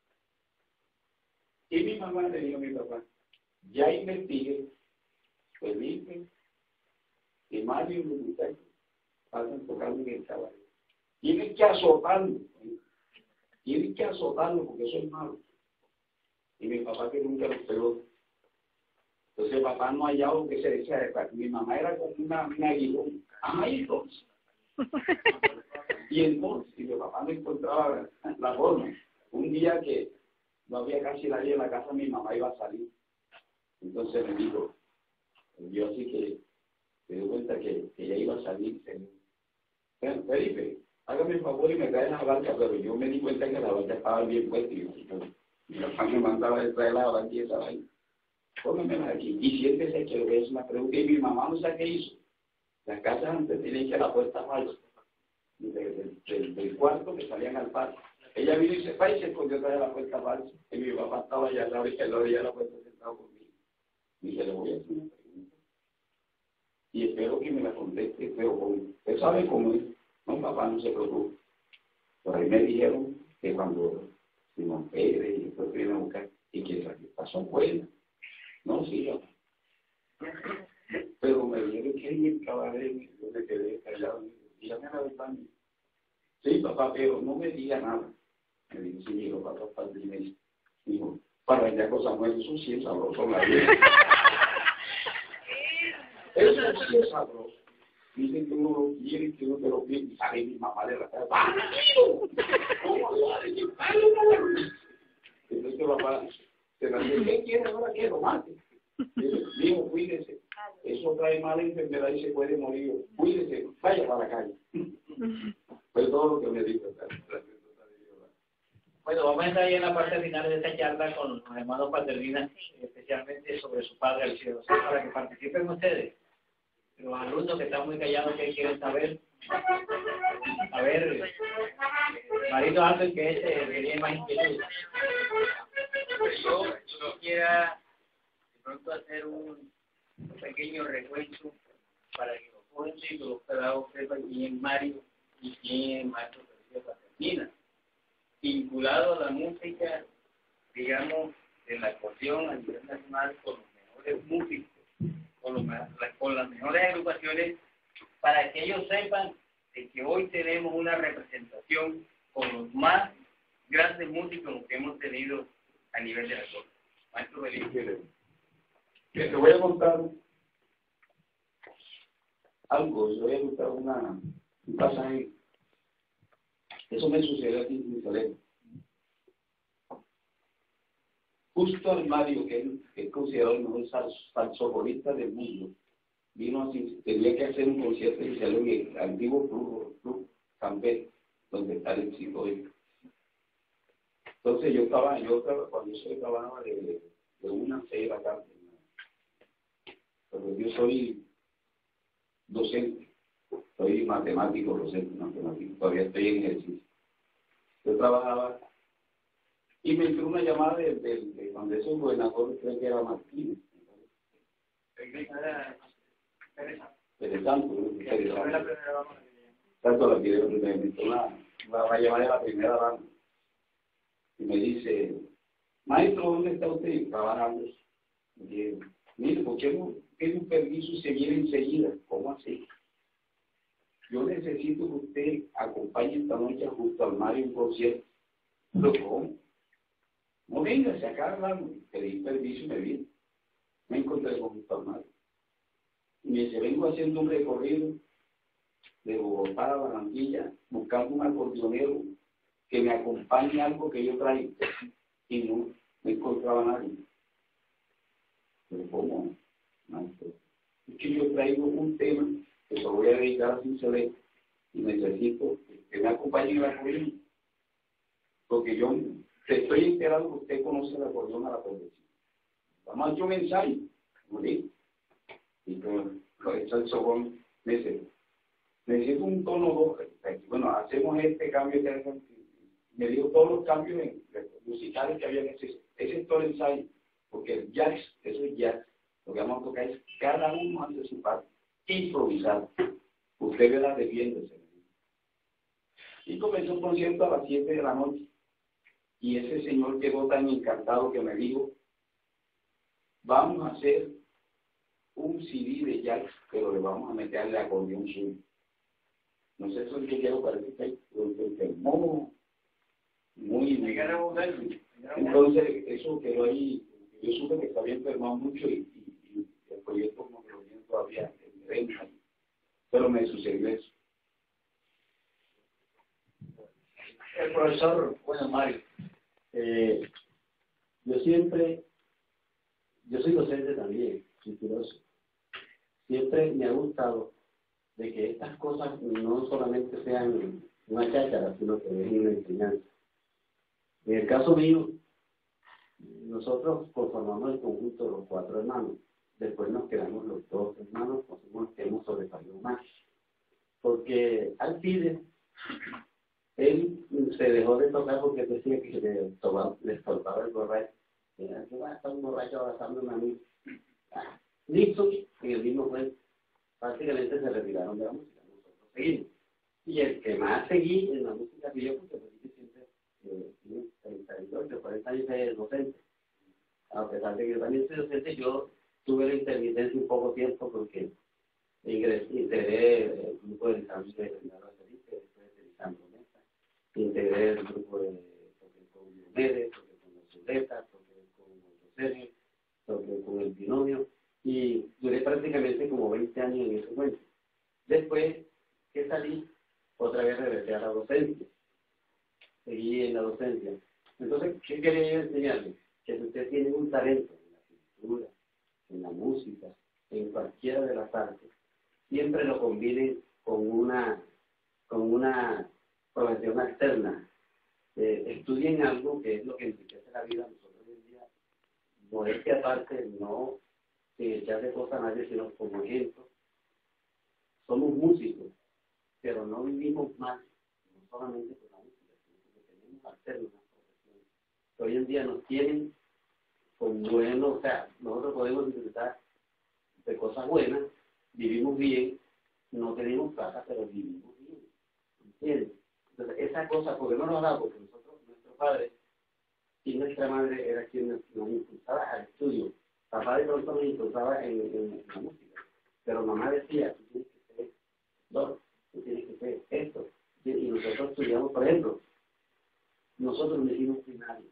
Y mi mamá le dijo a mi papá, ya investigué, Felipe y Mario y los muchachos pasan tocando en el cabaret. Tienen que azotarlo, ¿eh? Tienen que azotarlo porque eso es malo. Y mi papá que nunca los pegó. Entonces el papá no hallaba lo que se decía. Mi mamá era como una, una aguilón. Ah, entonces. Y entonces, y mi papá no encontraba la forma. Un día que no había casi nadie en la casa, mi mamá iba a salir. Entonces me dijo, yo así que me di cuenta que, que ella iba a salir. Bueno, Felipe, hágame el favor y me trae la barca, pero yo me di cuenta que la barca estaba bien puesta y mi papá me mandaba a traer la barca y esa vaina. Póngamela aquí. Y siéntese que lo que es una pregunta. Y mi mamá no sabe qué hizo. Las casas antes tenían que la puerta falsa. Del, del, del cuarto que salían al patio. Ella vino y se fue y se escondió atrás de la puerta falsa. Y mi papá estaba allá al lado y él lo veía la puerta sentado conmigo. Y dije, le voy a hacer una pregunta. Y espero que me la conteste, pero como usted sabe cómo es. No, papá, no se preocupe. Por ahí me dijeron que cuando Simón Pérez y después vienen a buscar y que las fiestas son buenas. No, sí, yo. Pero me dijeron que en el cabaret yo me quedé callado. Dígame la verdad. Sí, papá, pero no me diga nada. Me dijo, sí, hijo, papá, papá, dime. Dijo, para allá cosas buenas, eso sí es sabroso, la vida. Eso sí es sabroso. Dicen que uno lo quiere, que uno te lo pide, y sale mi mamá de la casa. ¡Págalo! ¿Cómo lo hace? Entonces, papá, se la dice, ¿qué quiere ahora que lo mate? Dijo, cuídese. Eso trae mala enfermedad y se puede morir. Cuídese, vaya para la calle. Fue todo lo que me dijo. Bueno, vamos a entrar ahí en la parte final de esta charla con los hermanos Paternina, especialmente sobre su padre Alcide, para que participen ustedes. Los alumnos que están muy callados, que quieren saber. A ver, Marito Alves, que es el que tiene más inquietud. Yo quisiera de pronto hacer un pequeño recuento para que los jóvenes y los pelados sepan quién es Mario y quién es Maestro Felipe Paternina. Vinculado a la música, digamos, de la actuación a nivel nacional con los mejores músicos, con, los, con las mejores agrupaciones, para que ellos sepan de que hoy tenemos una representación con los más grandes músicos que hemos tenido a nivel de la zona. Maestro Felipe. Que te voy a contar algo, te voy a contar una, un pasaje. Eso me sucedió aquí en Jerusalén. Justo al Mario, que es considerado el mejor saxofonista del mundo, vino así, tenía que hacer un concierto y salió en el antiguo club, club Campbell, donde está el éxito hoy. Entonces yo estaba, yo estaba, cuando yo trabajaba de, de una a seis de la tarde, pero yo soy docente, soy matemático, docente matemático, todavía estoy en ejercicio. Yo trabajaba y me entró una llamada de, de, de cuando ese gobernador, creo que era Martínez. Pérez Santo, tanto la pide, me entró una, una llamada de la primera dama y me dice, maestro, ¿dónde está usted? Trabajando. Dije, mire, ¿por qué no tiene un permiso y se viene enseguida? ¿Cómo así? Yo necesito que usted acompañe esta noche justo al mar en un concierto. Pero ¿cómo? No venga, se acaba hablando. Pedí permiso y me vine. Me encontré con justo al mar. Y me dice, vengo haciendo un recorrido de Bogotá a Barranquilla, buscando un acordeonero que me acompañe algo que yo traigo. Y no, no encontraba a nadie. Pero ¿cómo? Maestro, es que yo traigo un tema que se lo voy a dedicar a Cincelejo y necesito que me acompañe en el acordeón. Porque yo te estoy enterado que usted conoce el acordeón a la perfección. Vamos a hacer un ensayo. ¿Sí? Y pues, el sobón me dice, necesito un tono dos. Bueno, hacemos este cambio. Me dio todos los cambios en, musicales que había en ese, ese es todo el ensayo. Porque el jazz, eso es jazz. Lo que vamos a tocar es cada uno hace su parte. Improvisar. Usted verá, defiéndese. Y comenzó un concierto a las siete de la noche. Y ese señor quedó tan encantado que me dijo, vamos a hacer un C D de jazz, pero le vamos a meter el acordeón suyo. No sé eso es que quiero, parece que enfermó muy, muy. Entonces, eso quedó ahí. Yo supe que se había enfermado mucho y, y, y el proyecto como que lo tiene todavía en renta. Pero me sucedió eso. El profesor, bueno, Mario, eh, yo siempre, yo soy docente también, soy filósofo. Siempre me ha gustado de que estas cosas no solamente sean una cháchara, sino que dejen una enseñanza. En el caso mío, nosotros conformamos el conjunto de los cuatro hermanos. Después nos quedamos los dos hermanos, pusimos que hemos sobresalido más. Porque Alcides, él se dejó de tocar porque decía que le estorbaba el borracho. Era que va a estar un borracho abrazándome a mí. Ah, listo, en el mismo momento, prácticamente se retiraron de la música. Nosotros seguimos. Y el que más seguí en la música que yo, porque siempre eh, treinta y ocho, cuarenta años de docente. A pesar de que yo también soy docente, yo tuve la intermitencia un poco tiempo porque ingresé, integré el grupo de Lisandro de Bernardo Felipe, después de Lisandro Mesa, integré el grupo de toqué con Diomedes, toqué con los Zuletas, toqué con los Sergio, toqué con el binomio, y duré prácticamente como veinte años en ese momento. Después que salí, otra vez regresé a la docencia, seguí en la docencia. Entonces, ¿qué quería yo enseñarles? Que si usted tiene un talento en la pintura, en la música, en cualquiera de las artes, siempre lo combine con una, con una profesión externa. Eh, estudien algo que es lo que enriquece la vida. Nosotros hoy en día, modestia aparte, no sin echarle cosas a nadie, sino como ejemplo, somos músicos, pero no vivimos mal, no solamente por la música, sino que tenemos alternas profesiones. Hoy en día nos tienen con bueno, o sea, nosotros podemos disfrutar de cosas buenas, vivimos bien, no tenemos plata, pero vivimos bien, ¿entiendes? Entonces, esa cosa, porque no nos da, porque nosotros, nuestro padre y nuestra madre era quien nos, nos impulsaba al estudio. Papá de pronto nos impulsaba en, en, en la música, pero mamá decía, tú tienes que ser doctor, tú tienes que ser esto, y nosotros estudiamos, por ejemplo, nosotros no hicimos primaria,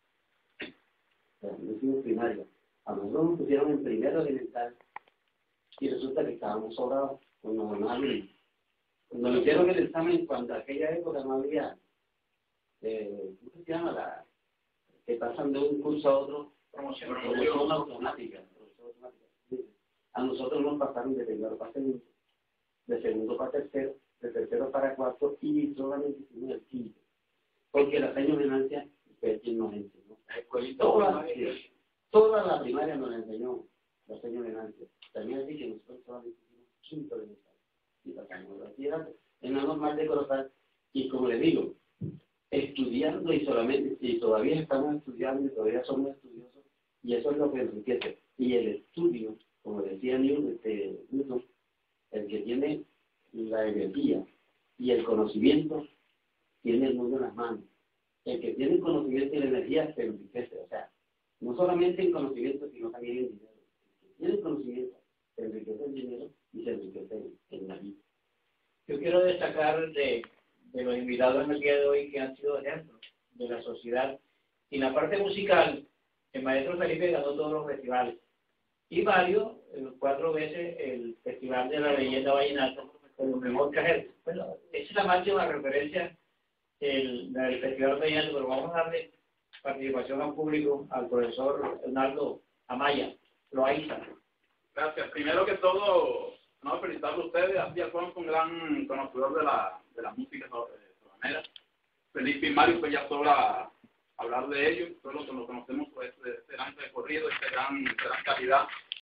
o sea, no hicimos primaria, a nosotros nos pusieron en primero elemental, y resulta que estábamos sobrados, cuando no había. Cuando nos hicieron el examen, cuando aquella época no había, eh, ¿cómo se llama? La, que pasan de un curso a otro, promoción, promoción automática. A nosotros nos pasaron de primero para segundo, de segundo para tercero, de tercero para cuarto, y solamente hicimos el quinto. Porque la señora Venancia fue quien nos enseñó. Toda, toda la primaria nos enseñó la señora Venancia. También así que nosotros solamente hicimos quinto de mensaje. Y pasamos la tierra en la normal de Corozal. Y como les digo, estudiando y solamente, si todavía estamos estudiando y todavía somos estudiosos, y eso es lo que enriquece. Y el estudio, como decía Newton, este, Newton, el que tiene la energía y el conocimiento, tiene el mundo en las manos. el que tiene conocimiento y la energía se enriquece, o sea, no solamente en conocimiento, sino también en dinero. El que tiene conocimiento se enriquece en dinero y se enriquece en, en la vida. Yo quiero destacar de, de los invitados en el día de hoy que han sido ejemplos de la sociedad. Y en la parte musical, el maestro Felipe ganó todos los festivales. Y Mario, cuatro veces el Festival de la Leyenda Vallenata, como mejor cajero. Bueno, esa es la máxima referencia del, del Festival Vallenato, pero vamos a darle participación al público, al profesor Leonardo Amaya, Loaiza. Gracias. Primero que todo, no felicitarlo a ustedes. Así Alfonso, un gran conocedor de la, de la música sabanera. Felipe y Mario, pues ya sobra hablar de ellos. Todos los que lo conocemos por este, este gran recorrido, esta gran, esta gran calidad